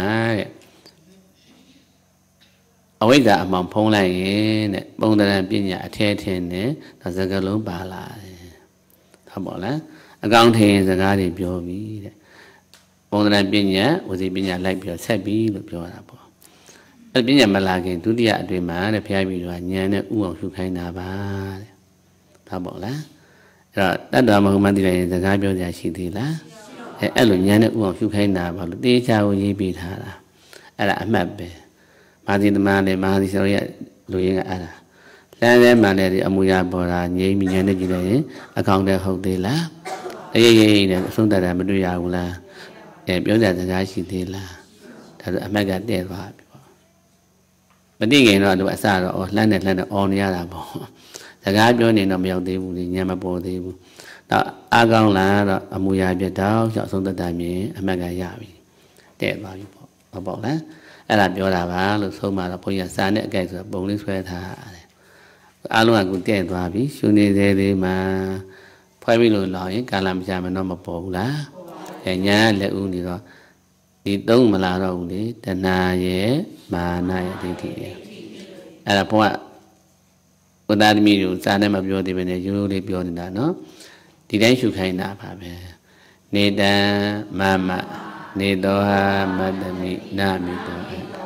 တဲ့အဝိဇ္ဇာအမှောင်ဖုံးလိုက်ရင်တဲ့ပုံသဏ္ဍာန်ပညာအထဲထင်းနဲ့ဒါစကားလုံးပါလာတယ်ဟုတ်ပါလားအကောင်းထင်စကားတွေပြောပြီးတဲ့ပုံသဏ္ဍာန်ပညာဝစီပညာလိုက်ပြီးတော့ဆက်ပြီးလို့ပြောတာပေါ့အဲ့ပညာမလာခင်ဒုတိယအတွင်းမှာတဲ့ဘုရားပြီးတော့ဉာဏ်နဲ့ဥအောင်ရှုခိုင်းတာပါတဲ့ဟုတ်ပါလားအဲ့တော့တတ္တဝမဟုတ်မှသိလိုက်ရင်စကားပြောကြရှိသေးလားအဲအဲ့လိုဉာဏ်နဲ့ဥအောင်ရှုခိုင်းတာပါလို့တေချာကိုရေးပေးထားတာအဲ့ဒါအမှတ်ပဲမာသီသမားနဲ့မဟာသီဆောရဲ့လူရင်းကအဲ့ဒါလမ်းထဲမှာလည်းဒီအမူအရာပေါ်တာငြိမ်းမြဉာဏ်နဲ့ကြည့်လိုက်ရင်အကောင့်တည်းဟုတ်သေးလားအေးအေးအေးနဲ့အဆုံးတတ်တာမတွေ့ရဘူးလားအဲပြောကြစကားရှိသေးလားဒါဆိုအမှတ်ကတဲ့သွားပြီပေါ့မသိခင်တော့သူအစတော့အော်လှမ်းနဲ့လှမ်းနဲ့အော်နေရတာပေါ့စကားပြောနေတော့မရောက်သေးဘူးလေညံမပေါ်သေးဘူးတော့အားကောင်းလာတော့အမူအရာပြတော့ကြောက်ဆုံးတတ်တာမြင်အမှတ်ကရပြီတဲ့သွားပြီပေါ့ဟုတ်ပေါ့လားအဲ့ဒါပြောတာပါလို့ဆုံးမှာတော့ဘုန်းကြီးကစာနဲ့အကြိုက်ဆိုပုံလေးဆွဲထားတယ်အားလုံးကကိုတဲ့သွားပြီရှုနေသေးသေးမှာဖွဲပြီးလို့လောင်ရင်ကာလမကြာမတော့မပေါ်ဘူးလားအဲညာလက်ဦးနေတော့ဒီသုံးမလာတော့ဘူးလေတဏှာရဲ့မာနရဲ့ဒိဋ္ဌိရဲ့အဲ့ဒါဘုန်းကဘုရားသမီးတို့စာနဲ့မပြောသေးဘဲနဲ့ရိုးရိုးလေးပြောနေတာနော်ဒီတိုင်းရှုခိုင်းတာပါပဲနေတံမမနေတောဟာမတ္တမိနာမိတော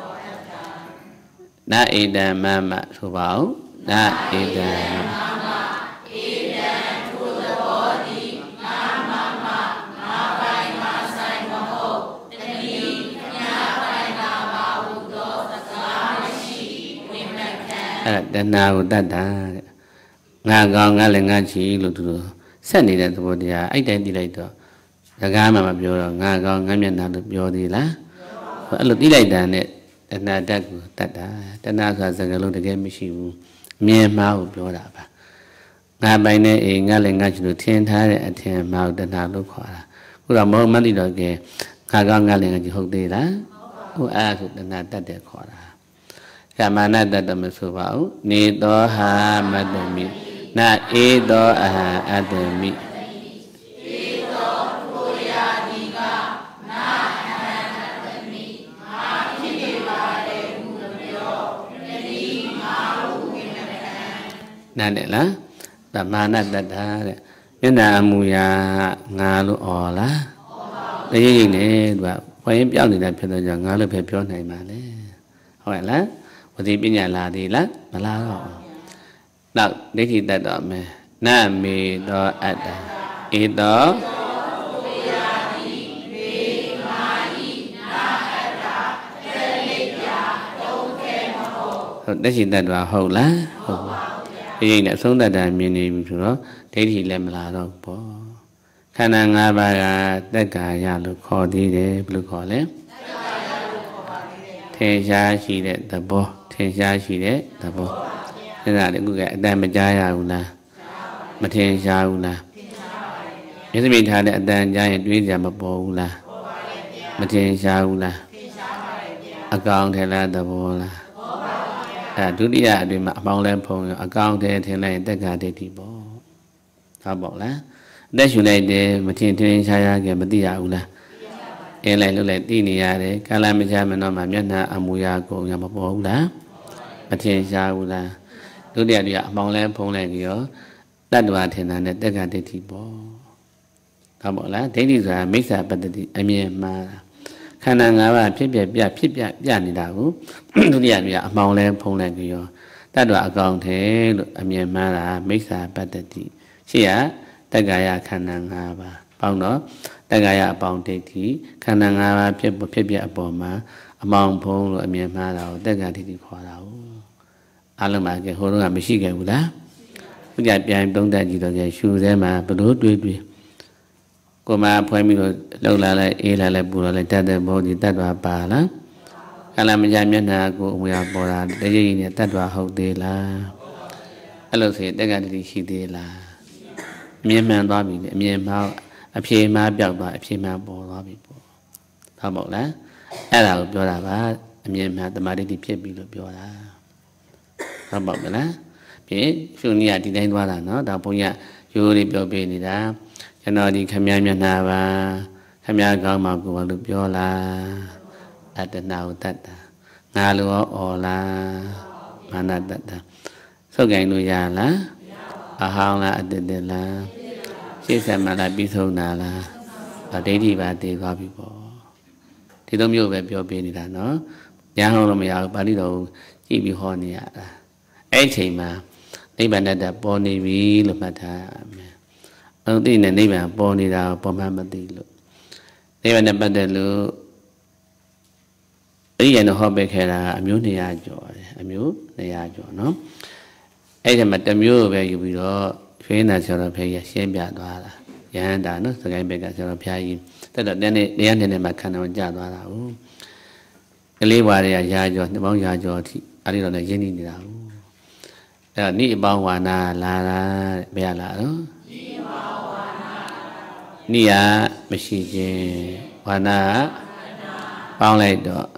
နာဣဒံမမဆိုပါဦးနာဣဒံအဲ့တဏှာကိုတတ်တာတဲ့ငါကောင်းငါလည်းငါချီလို့သူတို့ဆက်နေတဲ့သဘောတရားအဲ့တိုင်းသိလိုက်တော့စကားမှမပြောတော့ငါကောင်းငါမျက်နှာလို့ပြောသေးလားအဲ့လိုသိလိုက်တာနဲ့တဏှာတတ်ကိုတတ်တာတဏှာဆိုတာစကားလုံးတကယ်မရှိဘူးမြင်မှားကိုပြောတာပါငါပိုင်တဲ့အိမ်ငါလည်းငါချီလို့ထင်ထားတဲ့အထင်မှားကိုတဏှာလို့ခေါ်တာခုတော့မဟုတ်မှသိတော့ကဲငါကောင်းငါလည်းငါချီဟုတ်သေးလားဟုတ်အဲ့ဒါဆိုတဏှာတတ်တယ်ခေါ်တာကမ္မနာတတမဆိုပါဦးနေသောဟာမတ္တမိနာဧသောအဟံအတ္တမိဧသောဘုရားဒီကနာအဟံအတ္တမိငါဖြစ်နေပါလေဘုပြောတတိငါဟုဝိမခံနားတယ်လားသမာနတတ္တာတဲ့မျက်နှာအမူအရာငါလို့អော်လားဩပါဘူးတရိပ်နေသူကဘွယ်ရင်ပြောင်းနေတာဖြစ်တော့ကြောင့်ငါလည်းပဲပြောနိုင်ပါလေဟုတ်ရဲ့လားဝတိပညာလာသေးလားမလာတော့ဘူးနောက်ဒိဋ္ဌိတတ်တော့မယ်နမေသောအတ္တဧသောဟတက်ရှိတတ်တာဟုတ်လားဟုတ်ပါဒီရင်နဲ့အဆုံးတတ်တာမြင်နေပြီဆိုတော့ဒိဋ္ဌိလည်းမလာတော့ဘောခန္ဓာ၅ပါးကတက်ကာယလို့ခေါ်သေးတယ်ဘယ်လိုခေါ်လဲထင်ရှားရှိတဲ့သဘောထင်ရှားရှိတဲ့သဘောအဲ့ဒါလည်းအခုကအတန်မကြားရဘူးလားမထင်ရှားဘူးလားမျက်စိမိထားတဲ့အတန်ကြားရင်တွေးကြမပေါ်ဘူးလားမထင်ရှားဘူးလားအကောင်ထဲလားသဘောလားအဲဒုတိယအတွင်းမှာအပေါင်းလဲဖုံရအကောင်ထဲထင်လိုက်ရင်တက္ကဒိဋ္ဌိပေါ့ဟုတ်ပေါ့လားအသက်ရှူလိုက်တယ်မထင်ထင်ရှားရှားကမသိရဘူးလားအင်းလိုက်လို့လိုက်သိနေရတယ်ကာလမကြာမနောမှာမျက်နှာအမူအရာကိုရမပေါ်ဘူးလားမထင်ရှားဘူးလားဒုတိယတရားအပေါင်းလဲဖုံလိုက်ပြီးတော့တတ္တဝါထင်တာနဲ့တက္ကဒိဋ္ဌိပေါ့ဟုတ်ပေါ့လားဒိဋ္ဌိဆိုတာမိစ္ဆာပတ္တိအမြင်မှားခန္ဓာ၅ပါးဖြစ်ပြပြဖြစ်ပြပြနေတာကိုဒုတိယတရားအပေါင်းလဲဖုံလိုက်ပြီးတော့တတ္တဝါအကောင်ထဲလို့အမြင်မှားတာမိစ္ဆာပတ္တိရှိရတက္ကာယခန္ဓာ၅ပါးပေါင်းတော့တက္ကာယအပေါင်းဒိဋ္ဌိခန္ဓာ၅ပါးဖြစ်ဖြစ်ပြအပေါ်မှာအမောင်ဖုံးလို့အမြင်မှားတာကိုတက္ကာဒိဋ္ဌိခေါ်တာကိုအလုံးမှာကဲဟိုတော့ကမရှိခဲ့ဘူးလားခုကြပြန်သုံးသပ်ကြည့်တော့ကဲရှူထဲမှာဘလို့တွေးတွေးကိုမဖွဲပြီးတော့လှုပ်လာလိုက်အေးလာလိုက်ပူလာလိုက်တတ်တဲ့ဘောဒီတတ်သွားပါလားကလမကြမျက်နှာကိုအဝေးပေါ်တာတရရင်နဲ့တတ်သွားဟုတ်သေးလားအဲ့လိုဆိုရင်တက္ကဒိဋ္ဌိရှိသေးလားအမြင်မှန်သွားပြီလေအမြင်မှအဖြေမှပြောက်သွားအဖြေမှပေါ်သွားပြီပေါ့ဟုတ်မို့လားအဲ့ဒါကိုပြောတာပါအမြင်မှတမာဒိဋ္ဌိဖြစ်ပြီလို့ပြောတာဟုတ်ပါ့မလားပြင်ရှုနည်းကဒီတိုင်းသွားတာနော်ဒါဘုန်းကြီးရိုးလေးပြောပေးနေတာကျွန်တော်ဒီခမည်းမျက်နှာပါခမည်းကောင်းမှကိုဘာလို့ပြောလားအတ္တနာကိုတတ်တာငါလိုရောအော်လားမာနတတ်တာဆုတ်ကင်လို့ရလားအဟောင်းလားအတ္တတလားရှေ့ဆက်မှလားပြီးဆုံးတာလားဒိဋ္ဌိပါတည်သွားပြီပေါ့ဒီလိုမျိုးပဲပြောပေးနေတာနော်ညာဟောလို့မရဘူးပါဠိတော်ကြည့်ပြီးဟောနေရတာအဲ့ဒီချိန်မှာနိဗ္ဗာန်တတ်ပေါ်နေပြီလို့မှတ်ထားရမယ်။အဲ့ဒီနဲ့နိဗ္ဗာန်ပေါ်နေတာပေါ်မှမသိလို့နိဗ္ဗာန်နဲ့ပတ်သက်လို့အရိယာနဲ့ဟောပေးခဲ့တာအမျိုးနေရာကျော်တယ်အမျိုးနေရာကျော်နော်။အဲ့ဒီမှာတစ်မျိုးပဲယူပြီးတော့ရွှေနာဆရာတော်ဖေးရရှင်းပြသွားတာ။ယဟန္တာနော်စကိုင်းဘက်ကဆရာတော်ဖျားကြီးတက်တော့တဲ့နေ့တရားနဲ့နဲ့မှခန္ဓာဝင်ကြသွားတာဟုတ်။ကလေးဘွားတွေကရာကျော်နှစ်ပေါင်းရာကျော်အထိအဲ့ဒီတော့လည်းရင်းနေနေတာဟုတ်။အဲ့တော့နိအပေါင်းဝါနာလာတာတဲ့ဘယ်ရလာတော့နိအပေါင်းဝါနာနိယမရှိခြင်းဝါနာပေါင်းလိုက်တော့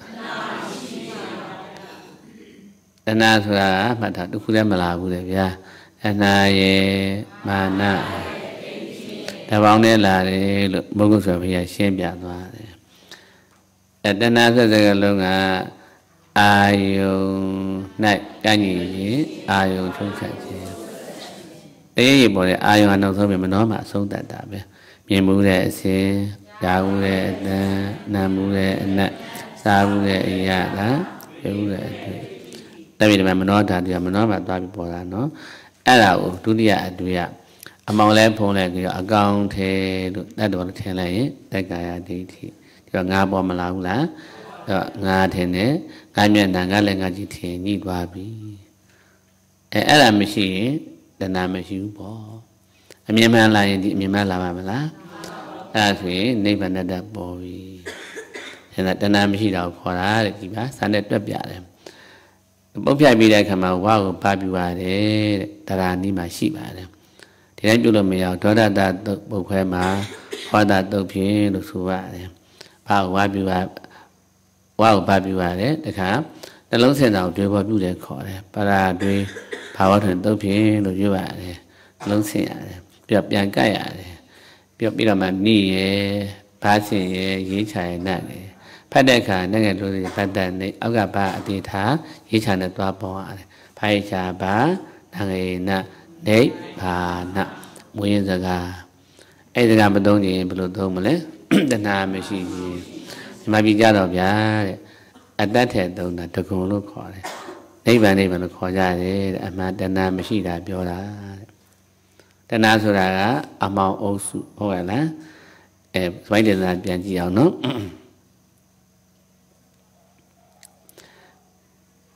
တဏှာဆိုတာမှတ်တာတစ်ခုလည်းမလာဘူးလေဗျာတဏှာရဲ့မာနတပေါင်းနဲ့လာတယ်လို့ဘုဂုဆိုဘုရားရှင်းပြသွားတယ်အဲတဏှာဆိုတဲ့လုံးကအာယု၌ကန့်ညီရင်အာယုထုတ်ဆက်ခြင်းအေးပေါ်တဲ့အာယုနောက်ဆုံးပြန်မနှောမှအဆုံးတတ်တာပဲမြင်မှုတဲ့အစဉ်ကြားမှုတဲ့အတန်နာမှုတဲ့အနတ်စားမှုတဲ့အရာလားပြောမှုတဲ့အတွေ့တပည့်တွေမနှောတာတရားမနှောမှသွားပြီးပေါ်တာနော်အဲ့ဒါကိုဒုတိယအတွေ့ရအမောင်လဲဖုံးလိုက်ပြီးတော့အကောင်ထဲလို့တတ်တော်ထင်လိုက်ရင်တက္ကာယဒိဋ္ဌိဒီတော့ငါပေါ်မလာဘူးလားငါထင်တယ်ငါမျက်နှာငါလည်းငါကြည့်ထင်ညှိသွားပြီအဲအဲ့ဒါမရှိရင်တဏှာမရှိဘူးပေါ့အမြင်မှန်လာရင်ဒီအမြင်မှန်လာပါမလားအဲ့ဒါဆိုရင်နိဗ္ဗာန်တတ်ပေါ်ပြီအဲဒါတဏှာမရှိတော့ခေါ်တာတဲ့ဒီပါစာနဲ့တွက်ပြတယ်ပုတ်ပြပြီးတဲ့အခါမှာဝါကိုပါပြပါတယ်တဲ့တရားနည်းမှာရှိပါတယ်ဒီတိုင်းပြုလို့မရအောင်ဒေါသတပုတ်ခွဲမှာဟောတာတုတ်ဖြင့်လို့ဆိုပါတယ်ဘာဝါပြပါဝါကိုပါပြပါတယ်တခါနှလုံးစင်တာကိုတွေးပေါ်ပြုတယ်ခေါ်တယ်ပါရာတွေးဘာဝထွန်းတုတ်ဖြင့်လို့ပြောရတယ်နှလုံးစင်ရတယ်ပြီးတော့ပြန်ကြိုက်ရတယ်ပြီးတော့ပြီးတော့မှနိရဲ့ဘာစင်ရဲ့ရေးချင်နဲ့ဖတ်တဲ့အခါနိုင်ငံတို့တွေဖတ်တဲ့နေအောက်ကဘာအတိထားရေးချင်နဲ့သွားပေါ်ရတယ်ဖိုင်ချာဘာနိုင်ငံနနေဘာနမွေးစကားအဲ့ဒီစကားမသုံးရင်ဘယ်လိုသုံးမလဲတဏှာမရှိရင်ဒီမှာပြကြတော့ဗျာတဲ့အတ္တထဲသုံးတာတကုံလို့ခေါ်တယ်နိဗ္ဗာန်နိဗ္ဗာန်လို့ခေါ်ကြတယ်တဲ့အမှန်တဏှာမရှိတာပြောတာတဏှာဆိုတာကအမောင်အုပ်စုဟုတ်ရဲ့လားအဲစပိုင်းတဏှာပြန်ကြည့်အောင်နော်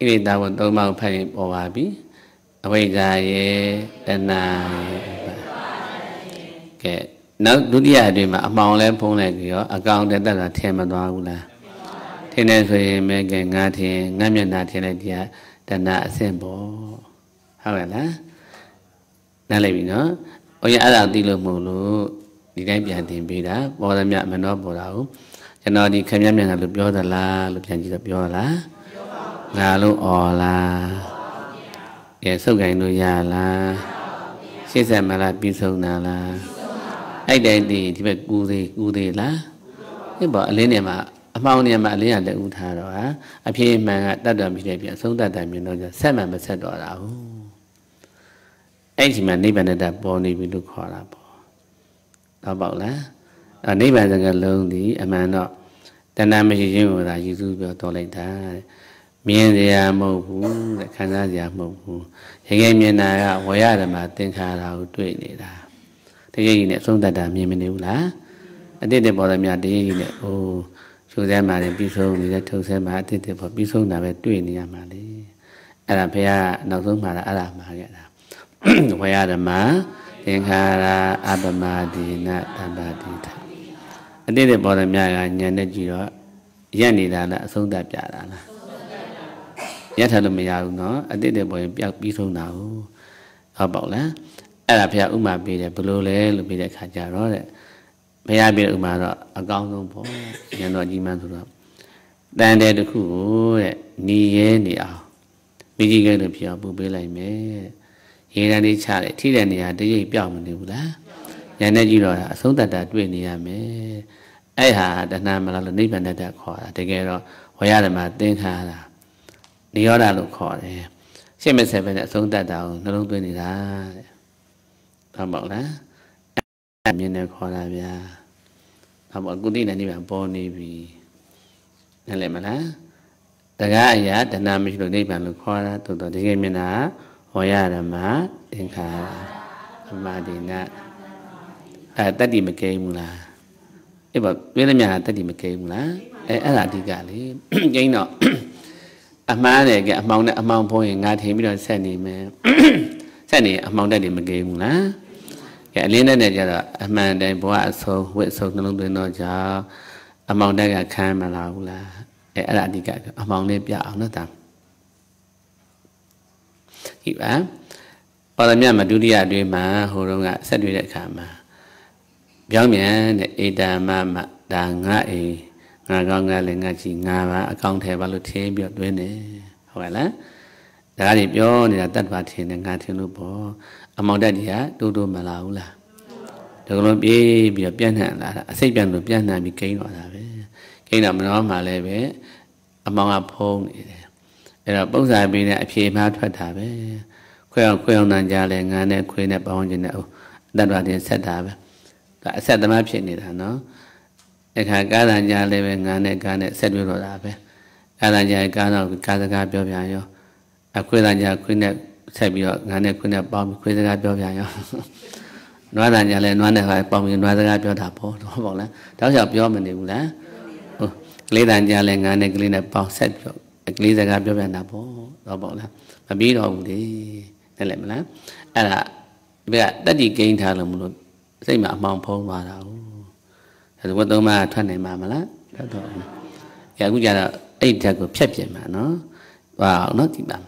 ကိလေသာကိုသုံးပါးဖတ်ရင်ပေါ်ပါပြီအဝိဇ္ဇာရဲ့တဏှာရဲ့ကဲနောက်ဒုတိယအတွင်းမှာအမှောင်လဲဖုံးလိုက်ပြီးတော့အကောင်တက်တာထင်မသွားဘူးလားထင်နေဆိုရင်မဲကဲငါထင်ငါမျက်နှာထင်လိုက်တရားတဏှာအဆင့်ပေါ့ဟုတ်ရဲ့လားနားလည်ပြီနော်ဘုရားအဲ့ဒါသိလို့မဟုတ်လို့ဒီတိုင်းပြန်တင်ပေးတာပေါ်သမျှမနှောပေါ်တာကိုကျွန်တော်ဒီခင်ဗျားမျက်နှာလို့ပြောသလားလို့ပြန်ကြည့်တော့ပြောလားငါလို့អော်လားကဲစုပ်ကိုင်လို့ရလားရှေ့ဆက်မလားပြီးဆုံးတာလားအဲ့တိုင်းဒီဒီဘက်ကူးသေးကူးသေးလားဒီပေါ်အလင်းထဲမှာအမှောင်ထဲမှာအလင်းရတဲ့ဥထားတော့ဟာအပြေမှန်ကတတ်တော်ပြီးတဲ့ပြန်အဆုံးတတ်တယ်မြင်တော့ကျဆက်မှမဆက်တော့တာဟုတ်အဲ့ဒီမှာနိဗ္ဗာန်တတ်ပေါ်နေပြီလို့ခေါ်တာပေါ့တော့ပေါ့လားအနိဗ္ဗာန်စကားလုံးဒီအမှန်တော့တဏှာမရှိခြင်းကိုသာယူစုပြောတော်လိုက်တာတဲ့မြင်စရာမဟုတ်ဘူးတဲ့ခံစားစရာမဟုတ်ဘူးရေငယ်မြင်တာကဝေရဓမ္မသင်္ခါရကိုတွေ့နေတာတကယ်ကြီးနဲ့အဆုံးတတ်တာမြင်မနေဘူးလားအတိတ်တဲ့ပေါ်သမျှတကယ်ကြီးနဲ့အိုးချိုးစဲမှာလည်းပြီးဆုံးနေတဲ့ထုံစဲမှာအတိတ်တဲ့ပေါ်ပြီးဆုံးတာပဲတွေ့နေရမှာလေအဲ့ဒါဘုရားနောက်ဆုံးမှာအဲ့ဒါမှာခဲ့တာဝေရဓမ္မသင်္ခါရအပမဒီနတပ္ပတိထအတိတ်တဲ့ပေါ်သမျှကဉာဏ်နဲ့ကြည့်တော့ရက်နေတာလားအဆုံးတတ်ပြတာလားရက်ထလို့မရဘူးနော်အတိတ်တဲ့ပေါ်ရင်ပြောက်ပြီးဆုံးတာဟုတ်ဟုတ်ပေါ့လားအဲ့ဒါဘုရားဥမာပေးတယ်ဘယ်လိုလဲလို့ပြီးတဲ့ခါကျတော့တဲ့ဘုရားပြဥမာတော့အကောင်းဆုံးပေါ့ဉာဏ်တော်ကြီးမှန်းဆိုတော့တန်တဲ့တစ်ခုကိုတဲ့ညီရဲနေအောင်မိကြီးကဲလို့ဖြစ်အောင်ပူပေးလိုက်မယ်ရေတန်းလေးချတယ်ထိတဲ့နေရာတရိပ်ပြောက်မနေဘူးလားဉာဏ်နဲ့ကြည့်တော့အဆုံးတတ်တာတွေ့နေရမယ်အဲ့ဟာတဏှာမလားလို့နိဗ္ဗာန်တတ်ခေါ်တာတကယ်တော့ဝေရဓမ္မသင်္ခါရနိရောဓလို့ခေါ်တယ်ရှင်းမဆက်ပဲနဲ့အဆုံးတတ်တာကိုနှလုံးသွင်းနေတာတဲ့ဟုတ်ပါ့လားအမြင်နဲ့ခေါ်တာဗျာဟုတ်ပါကုသိနဲ့နိဗ္ဗာန်ပေါ်နေပြီနားလည်မလားတရားအရာတဏှာမရှိလို့နိဗ္ဗာန်လို့ခေါ်တာတိုးတော့တကယ်မြင်တာဝေရဓမ္မသင်္ခါရအမဒီနာအဲတတ္တိမကိန်းဘူးလားအဲ့ပေါ့ပြည့်သမျှတတ္တိမကိန်းဘူးလားအဲအဲ့ဒါအဓိကလေကျင်းတော့အမှားတယ်ကအမှောင်နဲ့အမှောင်ဖုံးရင်ငါထင်ပြီးတော့ဆက်နေမယ်ဆက်နေအမှောင်တက်တယ်မကိန်းဘူးလားကဲအလင်းနဲ့ကြတော့အမှန်တိုင်းဘဝအဆုံးဝိအဆုံးနှလုံးသွင်းတော့ကြောင့်အမှောင်တက်ကခံမလာဘူးလားအဲအဲ့ဒါအဓိကအမှောင်လေးပြအောင်နော်တာဒီပါပေါ်သမျှမဒုတိယအတွင်းမှာဟိုတုန်းကဆက်တွေ့တဲ့အခါမှာပြောင်းပြန်တဲ့ဧတမမဒါငါအိငါကောင်းငါလည်းငါချီငါပါအကောင့်ထဲပါလို့ထင်းပြီးတော့တွင်းနေဟုတ်ကဲ့လားဒါကကြီးပြောနေတာတတ်ပါထင်းနေငါထင်းလို့ပေါ့အမောင်တက်ကြီးကတိုးတိုးမလာဘူးလားဒါကလုံးပြေးပြီးတော့ပြန့်နှံ့လာတာအစိတ်ပြန့်လို့ပြန့်နှံ့ပြီးကိန်းတော့တာပဲကိန်းတော့မနှောမှလည်းပဲအမောင်ကဖုံးနေတယ်အဲ့တော့ပုံစံပေးတဲ့အဖြေမှားထွက်တာပဲခွဲအောင်ခွဲအောင်တန်ကြလဲငါနဲ့ခွေးနဲ့ပေါင်းခြင်းနဲ့တတ်ပါတင်ဆက်တာပဲဒါအဆက်သမားဖြစ်နေတာနော်အခါကားတန်ကြလည်းပဲငါနဲ့ကားနဲ့ဆက်တွေ့တော့တာပဲကားတန်ကြကားတော့ကားစကားပြောပြန်ရောအခွေးတန်ကြခွေးနဲ့ဆက်ပြီးတော့ငါနဲ့ခွေးနဲ့ပေါင်းပြီးခွေးစကားပြောပြန်ရောနွားတန်ကြလည်းနွားနဲ့ပေါင်းပြီးနွားစကားပြောတာပေါ့တော့ပေါ့လားတောက်လျှောက်ပြောမနေဘူးလားဟိုကလေးတန်ကြလည်းငါနဲ့ကလေးနဲ့ပေါင်းဆက်ပြီးတော့ကလေးစကားပြောပြန်တာပေါ့တော့ပေါ့လားမပြီးတော့ဘူးလေသိလဲမလားအဲ့ဒါဒီကတတ္တိကိန်းထားလို့မလို့စိတ်မှာအမှောင်ဖုံးသွားတာဟုတ်ဒါဆိုဘုသုံးပါးထွက်နိုင်မှာမလားထွက်တော့ကဲအခုကျတော့အဲ့ဓာတ်ကိုဖြတ်ပြင်မှာနော်ဟောအောင်နော်ဒီပါ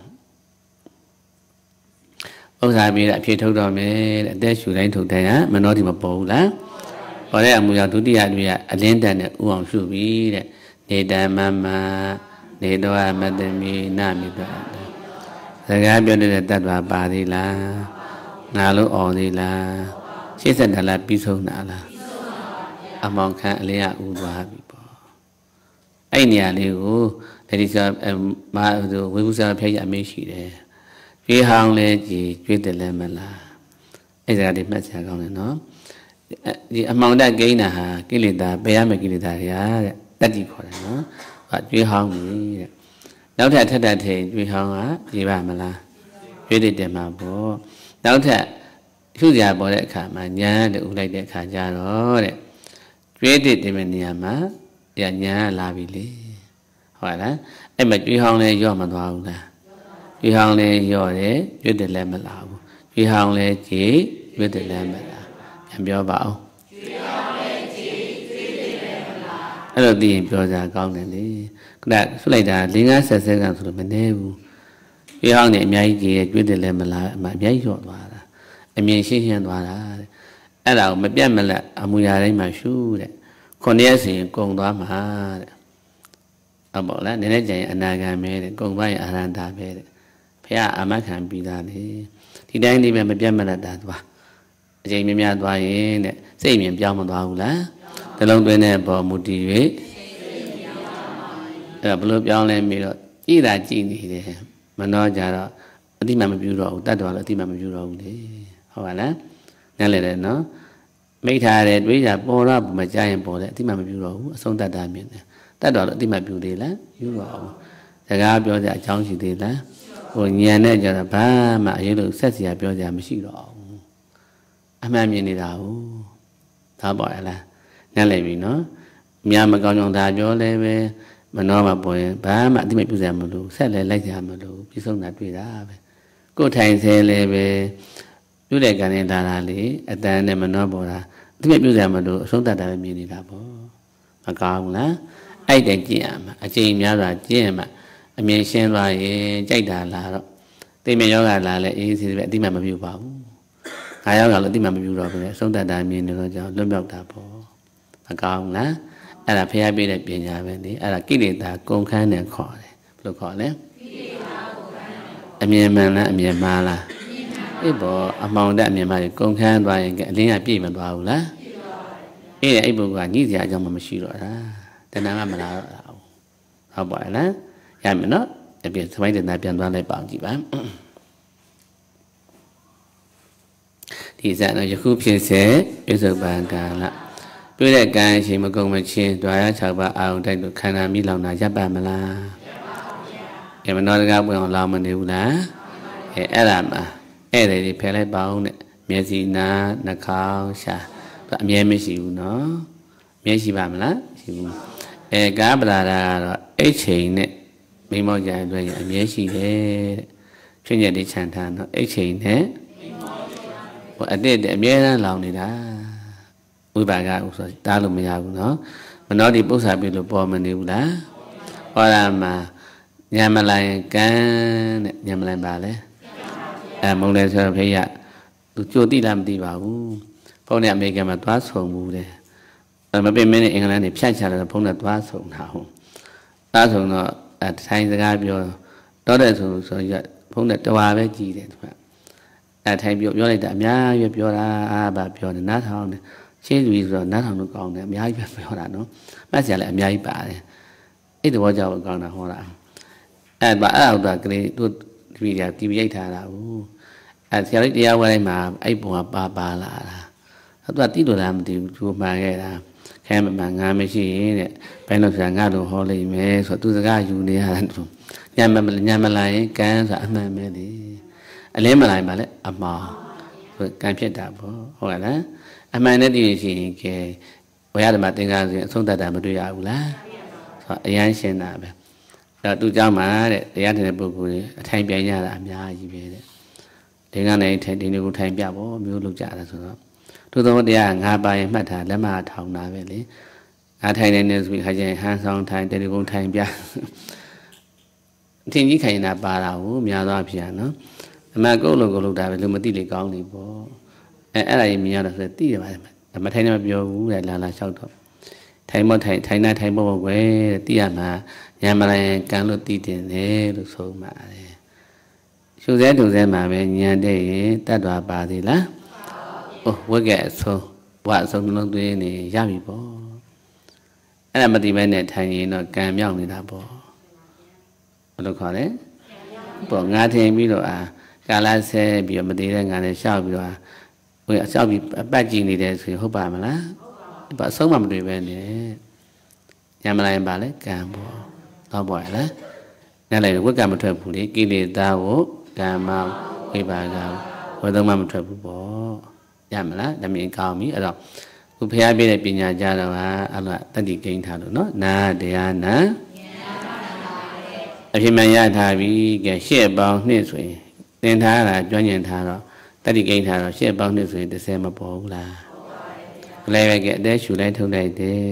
ဥစ္စာပြီးတော့အဖြေထုတ်တော့မယ်တဲ့အသက်ရှူတိုင်းထုတ်တယ်ဟာမနှောဒီမပေါ်ဘူးလားပေါ်တဲ့အမူအရာဒုတိယတွေကအလင်းတန်နဲ့ဥအောင်ရှုပြီးတဲ့နေတမမနေတော့မတမီနမိတော့စကားပြောတဲ့တတ်တာပါသေးလားငါလို့អော်သေးလားရှေ့ဆက်တာလားပြီးဆုံးတာလားအမောင်ခံအလင်းကဥသွားပြီပေါ့အဲ့နေရာလေးကိုဒါဒီဆိုမဝေဘူးစာဖျက်ရအမေးရှိတယ်ကြွေးဟောင်းလဲကြည်ကြွေးတယ်လဲမလားအဲ့ဒါလေးမှတ်စရာကောင်းတယ်နော်ဒီအမောင်တက်ကိန်းတာဟာကိလေသာပယ်ရမယ့်ကိလေသာတွေဟာတဲ့တတ္တိခေါ်တယ်နော်ဟာကြွေးဟောင်းပြီတဲ့နောက်ထပ်ထက်ထက်ထိန်ကြွေးဟောင်းကပြေးပါမလားကြွေးတယ်မှာပေါ့နောက်ထပ်ရှုစရာပေါ်တဲ့အခါမှာညာတဲ့ဥလိုက်တဲ့အခါကျတော့တဲ့ကျွေးတဲ့ဒီမဲ့နေရာမှာညာညာလာပြီလေဟုတ်လားအဲ့မှာကြွေးဟောင်းလေးရော့မသွားဘူးလားကြွေးဟောင်းလေးရော့တယ်ရွတ်တယ်လည်းမလာဘူးကြွေးဟောင်းလေးကြည်ရွတ်တယ်လည်းမလာပြန်ပြောပါအောင်ကြွေးဟောင်းလေးကြည်ရွတ်တယ်လည်းမလာအဲ့လိုသိရင်ပြောကြကောင်းတယ်လေခုနဆွလိုက်တာ၄၅ဆက်ဆက်ကဆိုလို့မနေဘူးကြွေးဟောင်းနေအများကြီးကြည်ရွတ်တယ်လည်းမလာအမှအများကြီးရော့သွားတာအမြင်ရှင်းရှင်းသွားတာတဲ့အဲ့ဒါကိုမပြတ်မလက်အမူအရာတိုင်းမှာရှုတဲ့ခုနှစ်ရက်စီရင်ကုံသွားမှာတဲ့အပေါ့လားနည်းနည်းကြရင်အနာဂံပဲတဲ့ကုံသွားရင်အာရန္တာပဲတဲ့ဖះအာမခံပြီးသားလေဒီတိုင်းဒီပဲမပြတ်မလက်တာသွားအချိန်များများသွားရင်တဲ့စိတ်မြင်ပြောင်းမသွားဘူးလားတလုံးသွင်းတဲ့ပေါ်မူတည်၍အဲ့ဒါဘလို့ပြောင်းလဲပြီးတော့ကြည်တာကြည်နေတယ်မနှောကြတော့အတိမမပြူတော့ဘူးတတ်တော်လည်းအတိမမပြူတော့ဘူးလေဟုတ်ပါလားနားလည်တယ်နော်မိထားတယ်တွေးကြပေါ်တော့မကြရင်ပေါ်တယ်အတိမမပြူတော့ဘူးအဆုံးတတ်တာမြင်တယ်တတ်တော်လည်းအတိမပြူသေးလားပြူတော့ဘူးစကားပြောကြအကြောင်းရှိသေးလားဟိုညံနဲ့ကြတော့ဘာမှအရေးလို့ဆက်စရာပြောကြမရှိတော့ဘူးအမှန်မြင်နေတာဟုတ်ဒါပေါ့ရလားနားလည်ပြီနော်များမကောင်းကြောင်ဒါပြောလဲပဲမနှောမှာပေါ်ရင်ဘာမှအတိမပြူစရာမလိုဆက်လဲလိုက်ကြမလို့ပြဆုံးတာတွေ့တာပဲကိုယ်ထိုင်ဆဲလဲပဲပြုတဲ့ကံနဲ့ဒါလာလေအတန်နဲ့မနှောပေါ်တာအတိမပြူစရာမလိုအဆုံးတတ်တာပဲမြင်နေတာပေါ့မကောင်းဘူးလားအဲ့တိုင်ကြည့်ရမှာအချိန်များစွာကြည့်ရမှာအမြင်ရှင်းသွားရင်ကြိုက်တာလာတော့သိမြင်ယောဂလာလဲအေးစီပဲအတိမမပြူပါဘူးငါယောဂလည်းအတိမမပြူတော့ဘူးလေအဆုံးတတ်တာမြင်နေတော့ကြောင့်လွတ်မြောက်တာပေါ့မကောင်းလားအဲ့ဒါဖျားပြတဲ့ပညာပဲလေအဲ့ဒါကိလေသာကုန်ခန်းနဲ့ခေါ်တယ်ဘယ်လိုခေါ်လဲကိလေသာကုန်ခန်းနဲ့အမြင်မှန်လားအမြင်မှားလားအေးပေါ့အမှောင်တဲ့အမြင်မှားကြီးကုန်ခန်းသွားရင်အလင်းကပြည့်မသွားဘူးလားပြည့်သွားတယ်အေးအဲ့ပုဂ္ဂိုလ်ကညှိစရာအကြောင်းမှမရှိတော့တာတဏှာကမလာတော့တာဟုတ်ပါလားရမယ်နော်အပြင်သမိုင်းတဏှာပြန်သွားလိုက်ပါအောင်ကြည့်ပါဒီစံတော့ယခုဖြစ်စေပြစ္ဆုတ်ပံကာလတွေ့တဲ့ကံအချိန်မကုန်မချင်းတွာရ၆ပါးအာုံတိုက်လို့ခန္ဓာမိလောင်တာရပ်ပါမလားရပ်ပါဗျာအဲမနောတကားပွင့်အောင်လောင်မနေဘူးလားအဲအဲ့ဒါမှာဧည့်သည်တွေဖယ်လိုက်ပါအောင်နဲ့မျက်စိနာနှာခေါင်းရှာသူအမြဲမရှိဘူးနော်မျက်ရှိပါမလားရှိဘူးအဲကာပလာတာကတော့အိတ်ချိန်နဲ့မိမောကြရင်တွေ့ရင်အမြဲရှိတယ်တဲ့ချွင့်ချက်လေးခြံထားတော့အိတ်ချိန်နဲ့ဟိုအတိတ်အမြဲတမ်းလောင်နေတာဝိပါကဥဆိုတားလို့မရဘူးနော်မနောဒီပု္ပ္ပာပြလို့ပေါ်မနေဘူးလားဟောရမှာညံမလိုင်ကန်းတဲ့ညံမလိုင်ပါလေအဲမုံလဲဆိုတော့ဖေးရသူကြိုတိလားမသိပါဘူးဘုန်းနဲ့အမေရိကန်မှာသွားဆုံဘူးတဲ့မပင်မင်းနဲ့အင်္ဂလန်နေဖြတ်ချလာတော့ဘုန်းနဲ့သွားဆုံတာဟုတ်သွားဆုံတော့အဲထိုင်းစကားပြောတော့တဲ့ဆိုဆိုရဘုန်းနဲ့တဝါပဲကြည်တယ်သူကအဲထိုင်းပြောပြောလိုက်တာအများကြီးပြောတာအားပါပြောတယ်နားထောင်တယ်ရှင်းပြီဆိုတော့နားထောင်လို့ကောင်းတယ်အများကြီးပဲပြောတာနော်မှတ်စရာလည်းအများကြီးပါတယ်အဲ့ဒီဘောကြောင့်ကောင်းတာဟောတာအဲ့ဒါအဲ့ဒါကလေးသူဒီဗီဒီယိုတီဗီရိုက်ထားတာဟုတ်အဲ့ဆရာလေးတရားဝဲတိုင်းမှာအဲ့ပုံကပါပါလာတာသူကတိလို့လားမသိဘူးသူမှန်ခဲ့တာခဲမမှန်ငါမရှိရင်တဲ့ဘယ်လိုဆရာငါတို့ဟောလိမ့်မယ်ဆိုတော့သူစကားယူနေရတာညံမညံမလာရင်ကန်းဆိုအမှန်ပဲလေအလင်းမလာရင်ပါလေအမှားကံဖြစ်တာပေါ့ဟုတ်ကဲ့လားအမှန်နဲ့တည်ရှိရင်ကဲဝေယဓမ္မသင်္ကားဆိုရင်အဆုံးတတ်တာမတွေ့ရဘူးလားဆိုတော့အရန်ရှင်းတာပဲအဲ့တော့သူเจ้าမှာတဲ့တရားတဲ့ပုဂ္ဂိုလ်တွေအထိုင်ပြန်ရတာအများကြီးပဲတဲ့ဒီကနေ့ထိုင်ဒီနေ့ကိုထိုင်ပြပေါ့မျိုးလုပ်ကြတာဆိုတော့သူတော်တရားငါးပါးရင်မှတ်ထားလက်မထောင်တာပဲလေငါထိုင်နေနေဆိုပြီးခါကျရင်ဟန်းဆောင်ထိုင်တယ်ဒီကုန်းထိုင်ပြအထင်ကြီးခိုင်နေတာပါတာကိုများသောအဖြစ်နော်အမှန်ကုတ်လို့ကုတ်လို့တာပဲလူမသိလေကောင်းနေပေါ့အဲအဲ့ဒါကြီးမြင်ရတော့ဆိုသိရပါတယ်မထိုင်နေမပြောဘူးတဲ့လာလာလျှောက်တော့ထိုင်မထိုင်ထိုင်နာထိုင်ဖို့ကွယ်သိရမှာညံမလိုင်ကံလို့သိတင်တယ်လို့ဆိုပါတယ်ရှုစဲတုံစဲမှာပဲညံတဲ့ရင်တတ်တော်ပါသေးလားဟုတ်ဝက်ကအဆုံးဝအဆုံးနှလုံးသွင်းနေရပြီပေါ့အဲ့ဒါမသိပဲနဲ့ထိုင်ရင်တော့ကံမြောက်နေတာပေါ့ဘယ်လိုခေါ်လဲပေါ့ငါထင်ပြီးတော့အာကာလဆဲပြီးတော့မသေးတဲ့ငါနဲ့ရှောက်ပြီးတော့ဟိုအရှောက်ပြီးအပတ်ကြည့်နေတယ်ဆိုရင်ဟုတ်ပါမလားဟုတ်ပါဘူးအဆုံးမမတွေ့ပဲနဲ့ညံမလိုက်ပါလေကံပေါ့တော့ပေါ့လားညံလိုက်ဝက်ကံမထွက်ဘူးလေကိလေသာကိုကံမဝိပါကဝေသုံးမမထွက်ဘူးပေါ့ရမလားဒါမြင်ကောင်းပြီအဲ့တော့ခုဖျားပြတဲ့ပညာကြတော့ဟာအဲ့လိုတတိကိန်းထားလို့နော်နာတရားနာအဖြစ်မှန်ရထားပြီကဲရှေ့ပေါင်းနှစ်ဆိုရင်သင်ထားတာကျွမ်းကျင်ထားတော့တတိကိန်းထားတော့ရှေ့ပေါင်းနှစ်ဆိုရင်တစ်ဆယ်မပေါ်ဘူးလားဘလဲပဲကဲအသက်ရှူလိုက်ထုတ်လိုက်တယ်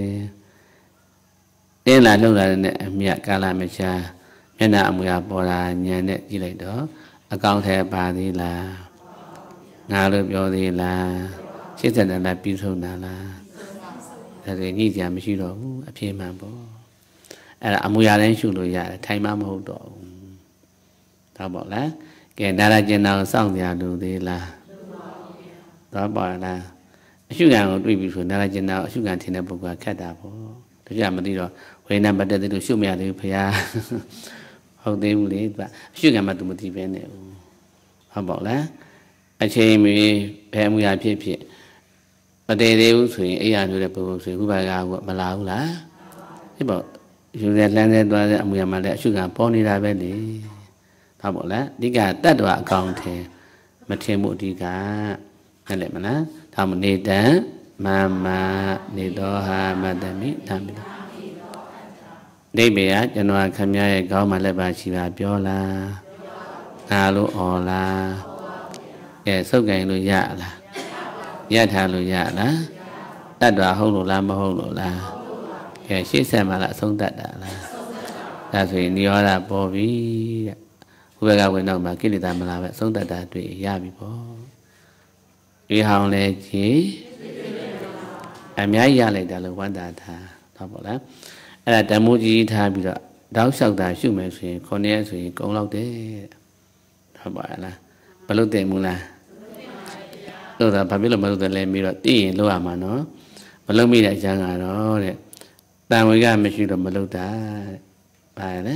တင်းလာလှုပ်လာတဲ့အမြတ်ကာလမချာမျက်နှာအမူအရာပေါ်လာညံနဲ့ကြည့်လိုက်တော့အကောင့်ထဲပါသေးလားငါလို့ပြောသေးလားရှင်းစက်တယ်လားပြီးဆုံးတာလားဒါတွေညှိကြမရှိတော့ဘူးအပြေမှန်ပေါ့အဲ့ဒါအမူအရာတိုင်းရှုလို့ရတယ်ထိုင်မှမဟုတ်တော့ဘူးတော့ပေါ့လားကဲဒါရကျင်တော်စောင့်ကြလို့သေးလားတော့ပေါ့လားအရှုခံကိုတွေ့ပြီဆိုဒါရကျင်တော်အရှုခံထင်တဲ့ပုဂ္ဂိုလ်ကခက်တာပေါ့တကယ်မသိတော့ဝိညာဉ်ပတ်သက်လို့ရှုမရသေးဘူးဖရာဟုတ်သေးဘူးလေသူကအရှုခံမှသူမသိပဲနဲ့ဟုတ်ပေါ့လားအချိန်မီဘယ်အမူအရာဖြစ်ဖြစ်မတည်သေးဘူးဆိုရင်အိယာလို့တဲ့ပုဂ္ဂိုလ်ဆိုခုဘကမလာဘူးလားဒီပေါ့ယူရလန်းလဲသွားတဲ့အမူအရာမှလည်းအရှုခံပေါ်နေတာပဲလေဟုတ်ပေါ့လားအဓိကတတ်တော်အကောင့်ထဲမထင်မှုအဓိကဟုတ်တယ်မလားဒါမနေတံမမနေတော်ဟာမတမိဓမ္မိဒိဗေယကျွန်တော်ခမရဲ့ခေါင်းမှာလက်ပါရှိပါပြောလားငါလို့អော်လားကဲစုပ်ကင်လို့ရလားရထားလို့ရလားတတ်တော်ဟုတ်လို့လားမဟုတ်လို့လားကဲရှေ့ဆက်မှာလားအဆုံးတတ်တာလားဒါဆိုရင်နိရောဓပေါ်ပြီတဲ့ဘုရားကဝင်တော့မှာကိလေသာမလားပဲအဆုံးတတ်တာတွေ့ရပြီပေါ့ဒီဟောင်းလဲကြီးအများကြီးရလိုက်တာလို့ဝန္တာထားတော့ပေါ့လားအဲ့ဒါဓမ္မကြီးထားပြီးတော့တောက်လျှောက်တာရှုမယ်ဆိုရင်ခုနှစ်ရက်ဆိုရင်ကုံလောက်တယ်ဟုတ်ပါလားမလုပ်တယ်မူလားလို့ဒါဘာဖြစ်လို့မလုပ်တယ်လဲပြီးတော့သိရင်လုပ်ရမှာနော်မလုပ်မိတဲ့အကြောင်းကတော့တဲ့တန်ဝေကမရှိတော့မလုပ်တာတဲ့ဘာလဲ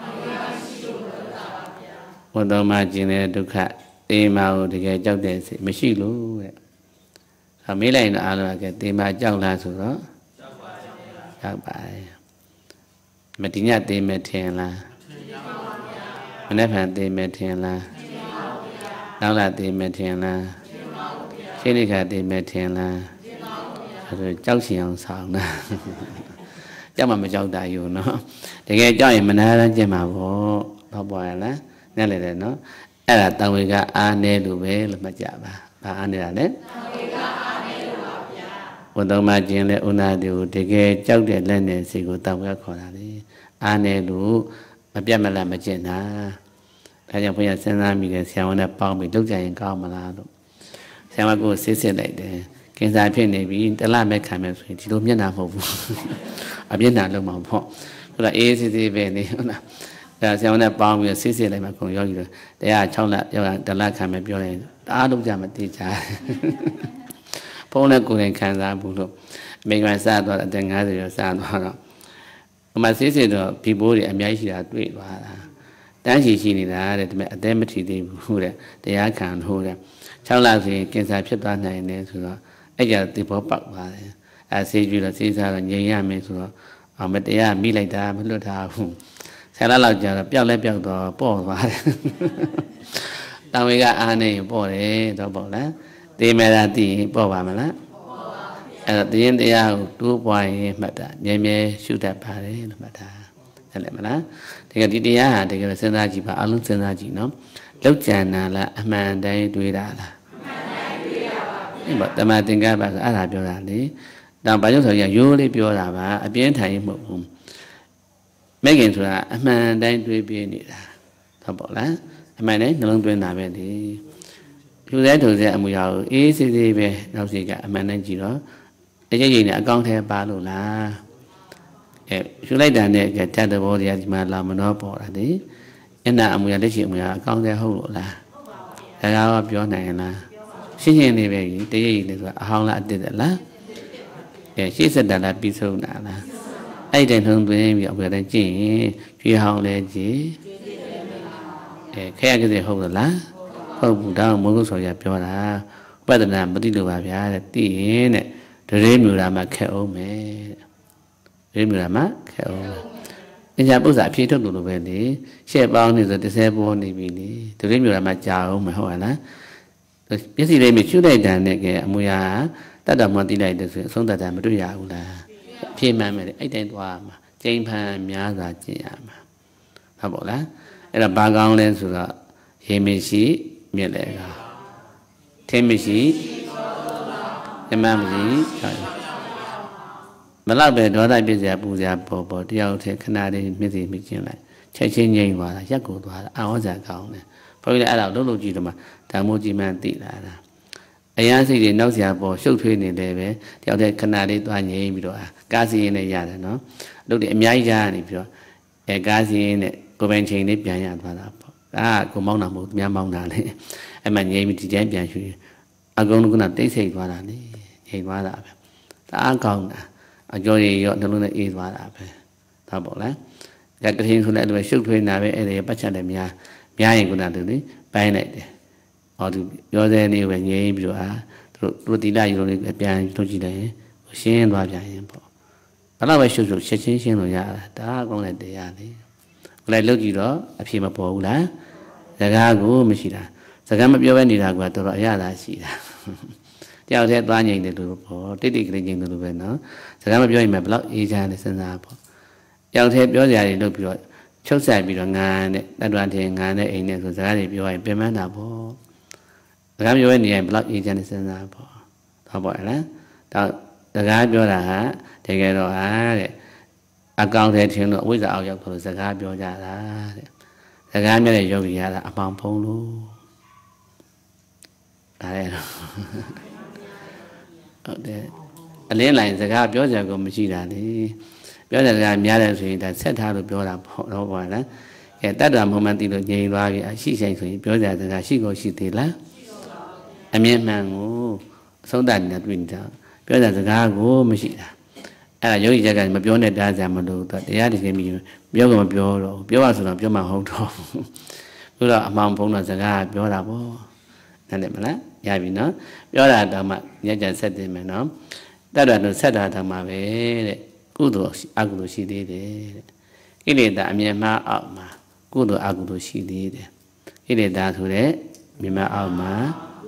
ဘုဒ္ဓမှာကျင်တဲ့ဒုက္ခတေမာကိုတကယ်ကြောက်တဲ့စိတ်မရှိလို့တဲ့မေးလိုက်ရင်အားလုံးကတေမာကြောက်လားဆိုတော့ကြောက်ပါရဲ့ကြောက်ပါရဲ့မတိညတေးမဲ့ထင်လားမနေ့ဖန်တေးမဲ့ထင်လားနောက်လာတေးမဲ့ထင်လားရှင်းလိခါတေးမဲ့ထင်လားအဲဒါကြောက်ရှင်အောင်ဆောင်တာကြောက်မှမကြောက်တာယူနော်တကယ်ကြောက်ရင်မနာရမ်းကျင်မှာပေါ့တော့ပေါ်ရလားနဲ့လေတယ်နော်အဲ့ဒါတန်ဝေကအားနေလို့ပဲလို့မှတ်ကြပါဘာအားနေတာလဲတန်ဝေကအားနေလို့ပါဗျာဘုဒ္ဓမှာကျင်လဲဥနာတိကိုတကယ်ကြောက်တဲ့လက်နဲ့စီကိုတန်ဝေကခေါ်တာလေအားနေလို့မပြတ်မလတ်မကျင်တာဒါကြောင့်ဘုရားစဉ်းစားမိတယ်ဆရာဝန်နဲ့ပေါင်းပြီးလုပ်ကြရင်ကောင်းမလားလို့ဆရာမကိုစစ်စစ်လိုက်တယ်ကင်ဆာဖြစ်နေပြီတလမဲ့ခံမယ်ဆိုရင်ဒီလိုမျက်နှာမဟုတ်ဘူးအပြည့်နှာလုံးမှာပေါ့ဟုတ်လားအေးစစ်စစ်ပဲနေဟုတ်လားဒါဆရာဝန်နဲ့ပေါင်းပြီးစစ်စစ်လိုက်မှခုံရောယူတယ်တရား၆လယောက်တလခံမယ်ပြောတယ်တအားလုံးကြမသိကြဖုန်းနဲ့ကိုယ်တိုင်ခံစားဘူးလို့အမေကစသွားအသက်၅၀ကျော်စသွားတော့အမစစ်စစ်တော့ဘီဘိုးတွေအများကြီးရှိတာတွေ့သွားတာတန်းရှိရှိနေတာတဲ့ဒါပေမဲ့အသက်မထီသေးဘူးတဲ့တရားခံလို့တဲ့၆လဆိုရင်ကင်ဆာဖြစ်သွားနိုင်တယ်ဆိုတော့အဲ့ကြဒီဘောပေါက်သွားတယ်အဲဆေးကြည့်တော့ဆေးစားတော့ငြိမ်ရမယ်ဆိုတော့အမတရားမိလိုက်တာမလွတ်တာဘူးဆယ်လလောက်ကြာတော့ပျောက်လဲပျောက်တော့ပေါ့သွားတယ်တောင်ဝေကအားနေပေါ့တယ်တော့ပေါ့လားတေးမဲတာသိရင်ပေါ့ပါမလားအဲ့တော့တင်းတရားကိုတိုးပွားရင်မှတ်တာမြဲမြဲရှုတတ်ပါတယ်လို့မှတ်တာဟုတ်တယ်မလားတကယ်ဒီတရားဟာတကယ်စဉ်းစားကြည့်ပါအလုံးစဉ်းစားကြည့်နော်လောက်ကြံတာလားအမှန်တိုင်းတွေးတာလားအမှန်တိုင်းတွေးရပါဘူးအဲ့တမသင်္ကပ္ပဆိုအဲ့ဒါပြောတာလေတောင်ဘာလို့ဆိုရင်ရိုးလေးပြောတာပါအပြင်းထန်ရင်မဟုတ်ဘူးမဲ့ခင်ဆိုတာအမှန်တိုင်းတွေးပြနေတာဟုတ်ပေါ့လားအမှန်တိုင်းနှလုံးသွင်းတာပဲလေဖြူစဲထုံစဲအမူအရာကိုအေးစေးစေးပဲနောက်စီကအမှန်တိုင်းကြည့်တော့တကြိမ်ကြိမ်နဲ့အကောင့်ထဲပါလို့လားအဲဖြူလိုက်တာနဲ့တတ်တဲ့ဘောတရားဒီမှာလာမနှောပေါ်တာလေအဲ့နာအမူအရာလက်ရှိအမူအရာအကောင့်ထဲဟုတ်လို့လားဒါကပြောနိုင်ရင်လားရှင်းရှင်းလေးပဲကြီးတရိပ်လေးဆိုတာအဟောင်းလားအတစ်တယ်လားအဲရှေ့ဆက်တာလားပြီးဆုံးတာလားအဲ့တဲ့ထုံသွင်းပြီးအမူအရာတိုင်းကြည့်ရင်ကျွေးဟောင်းလဲကြည့်အဲခဲရကလေးဟုတ်လားဟုတ်ဘူးဒါမိုးကုတ်ဆိုရပြောတာပဒနာမသိလို့ပါဗျာတဲ့သိရင်တဲ့ဒရေမြူရာမှာခက်အောင်မယ်ဒရေမြူရာမှာခက်အောင်အညာပု္ပ္ပစာအဖြေထုတ်လို့လိုပဲလေရှက်ပေါင်းနေဆိုတစ်ဆယ်ပေါ်နေပြီလေဒရေမြူရာမှာကြာအောင်မဟုတ်လားမျက်စိလေးမြှုပ်လိုက်တာနဲ့ကဲအမူအရာတတ်တော်မှသိလိုက်တယ်ဆိုရင်အဆုံးတတ်တာမတွေ့ရဘူးလားအဖြေမှန်မယ်အဲ့တိုင်းသွားမှာကျိန်ဖန်များစွာကျင့်ရမှာဟုတ်ပါလားအဲ့ဒါဘာကောင်းလဲဆိုတော့ရေမရှိမြက်လေကထင်းမရှိအမှန်မရှိမလောက်ပဲဒေါသပြည့်စရာပူစရာပေါ်ပေါ်တယောက်တည်းခဏလေးမြစ်စီမြစ်ချင်းလိုက်ချက်ချင်းငြိမ်သွားတာရက်ကိုသွားတာအာဝဇ္ဇာကောင်းတယ်ဘုရားလည်းအဲ့ဒါလုံးလုံးကြည့်တော့မှဓမ္မိုးကြီးမှန်သိလာတာအရာစိတ်တွေနောက်စရာပေါ်ရှုပ်ထွေးနေတယ်ပဲတယောက်တည်းခဏလေးသွားငြိမ်ပြီးတော့ကားစီရင်နဲ့ရတယ်နော်အလုပ်တွေအများကြီးရနေပြီးတော့အဲကားစီရင်နဲ့ကိုယ်ပိုင်ချိန်လေးပြန်ရသွားတာပေါ့ဒါကကိုမောင်းတာမဟုတ်သူများမောင်းတာလေအဲ့မှငြိမ်ပြီးဒီတိုင်းပြန်ရွှေအကုန်လုံးကတိတ်ဆိတ်သွားတာလေငြိမ်သွားတာပဲဒါအကောင်းတာအကျော်ရည်ရောနှလုံးနဲ့အေးသွားတာပဲဒါပေါ့လားဒါကတိဆိုလည်းအဲ့လိုရှုပ်ထွေးနေတာပဲအဲ့ဒါပတ်ချက်တယ်များများရင်ကုနာသူလေပိုင်းလိုက်တယ်ဟောသူပြောတဲ့နေ့ပဲငြိမ်ပြီးတော့အာသူတို့တိလာယူလို့ပြန်ထုတ်ကြည့်လိုက်ရင်ရှင်းသွားပြန်ရင်ပေါ့ဘယ်တော့ပဲရှုပ်ရှုပ်ချက်ချင်းရှင်းလို့ရတာဒါအကောင်းတဲ့တရားလေဘယ်လိုက်လုတ်ကြည့်တော့အဖြေမပေါ်ဘူးလားစကားကိုမရှိတာစကားမပြောဘဲနေတာကတော်တော်အရသာရှိတာတယောက်တည်းသွားငြိမ်တယ်လို့ပေါ့တိတ်တိတ်ကလေးငြိမ်တယ်လို့ပဲနော်စကားမပြောရင်ဘယ်လောက်အေးချမ်းလဲစဉ်းစားပေါ့တယောက်တည်းပြောကြရတယ်လို့ပြီးတော့ချုပ်ဆိုင်ပြီးတော့ငန်းနဲ့တတ်တော်ထင်ငန်းနဲ့အိမ်နဲ့ဆိုစကားတွေပြောရင်ပြင်ပန်းတာပေါ့စကားပြောရနေရင်ဘယ်လောက်အေးချမ်းလဲစဉ်းစားပေါ့ဟုတ်ပါလားတော့စကားပြောတာဟာတကယ်တော့ဟာတဲ့အကောင့်ထဲထင်လို့အဝိဇ္ဇာအောက်ရောက်လို့စကားပြောကြတာတဲ့စကားမြဲတဲ့ယောဂီရတာအပေါင်းဖုံးလို့ဒါလည်းဟုတ်တယ်အလင်းလိုက်စကားပြောကြကိုမရှိတာလေပြောတဲ့စကားများတယ်ဆိုရင်ဒါဆက်ထားလို့ပြောတာပေါ့တော့ပါလားကဲတတ်တာမမှန်သိလို့ငြိမ်သွားပြီအရှိဆိုင်ဆိုရင်ပြောကြတဲ့စကားရှိကိုရှိသေးလားအမြင်မှန်ကိုအဆုံးသတ်နေတွေ့နေတာပြောတဲ့စကားကိုမရှိတာအဲ့ဒါယောဂီချက်ကမပြောနဲ့တားကြမလို့တရားတကယ်မြင်ပြောကမပြောတော့ပြောရဆိုတော့ပြောမှဟုတ်တော့ဘူးတော့အမှန်ဖုံးတော့စကားပြောတာပေါ့နားလည်မလားရပြီနော်ပြောတာတော့မှညကြဆက်တင်မယ်နော်တတ်တာတော့ဆက်တာတော့မှပဲတဲ့ကုသိုလ်အကုသိုလ်ရှိသေးတယ်တဲ့ကိလေသာအမြင်မှားအောက်မှာကုသိုလ်အကုသိုလ်ရှိသေးတယ်ကိလေသာဆိုတဲ့မြင်မှားအောက်မှာ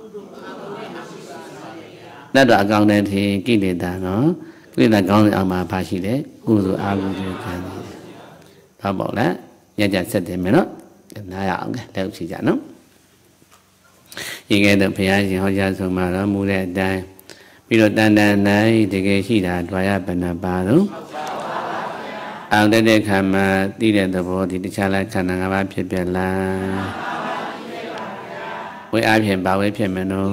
တတ်တာအကောင်းတဲ့ထင်ကိလေသာနော်ကိလေသာကောင်းတဲ့အောက်မှာဘာရှိလဲကုသိုလ်အကုသိုလ်ခံတယ်ဟုတ်ပေါ့လားညကြဆက်တင်မယ်နော်နားရအောင်လေလက်ဥချကြနော်ဒီကဲတော့ဘုရားရှင်ဟောကြားဆုံးမှာတော့မူတဲ့အတိုင်းပြီးတော့တန်တန်နိုင်တကယ်ရှိတာတွာရပဏ္ဏပါတော့အောင်တဲ့ခါမှာသိတဲ့သဘောဒီတခြားလိုက်ခန္ဓာ၅ပါးဖြစ်ပြလားဝိအားဖြင့်ဘာဝဲဖြစ်မလို့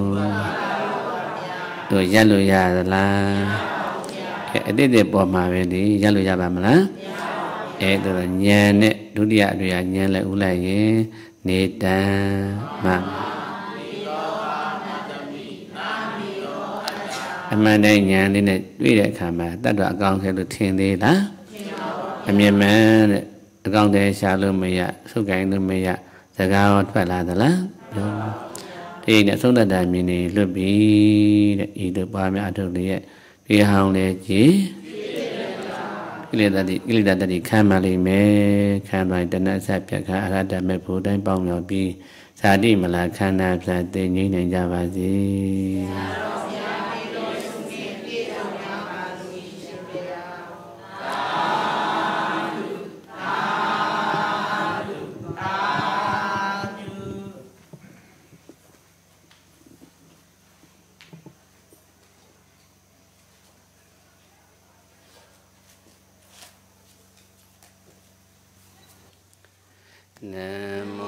တို့ရက်လို့ရသလားအတိတ်တွေပေါ်မှာပဲဒီရက်လို့ရပါမလားအဲဒါဉာဏ်နဲ့ဒုတိယအတွေ့အဉာဏ်လည်းဥလိုက်ရင်နေတံမှအမှန်တိုင်းဉာဏ်လေးနဲ့တွေ့တဲ့အခါမှာတတ်တော်အကောင်းထဲလို့ထင်သေးလားအမြင်မှန်တဲ့အကောင်းထဲရှာလို့မရဆုတ်ကိုင်းလို့မရစကားရောထွက်လာသလားပြောဒီနဲ့သုံးတတ်တာမြင်နေလွတ်ပြီတဲ့ဤတို့ပါများအထုပ်လေးရဲ့ဒီဟောင်းလေးကြီးကိလေသာတိကိလေသာတတိခံမှလိမ့်မယ်ခံတိုင်းတဏှဆက်ပြတ်ခါအရဟတမေဖို့တိုင်းပေါင်းမြော်ပြီးဇာတိမလားခန္ဓာပြတ်သိငြိမ့်နိုင်ကြပါစေန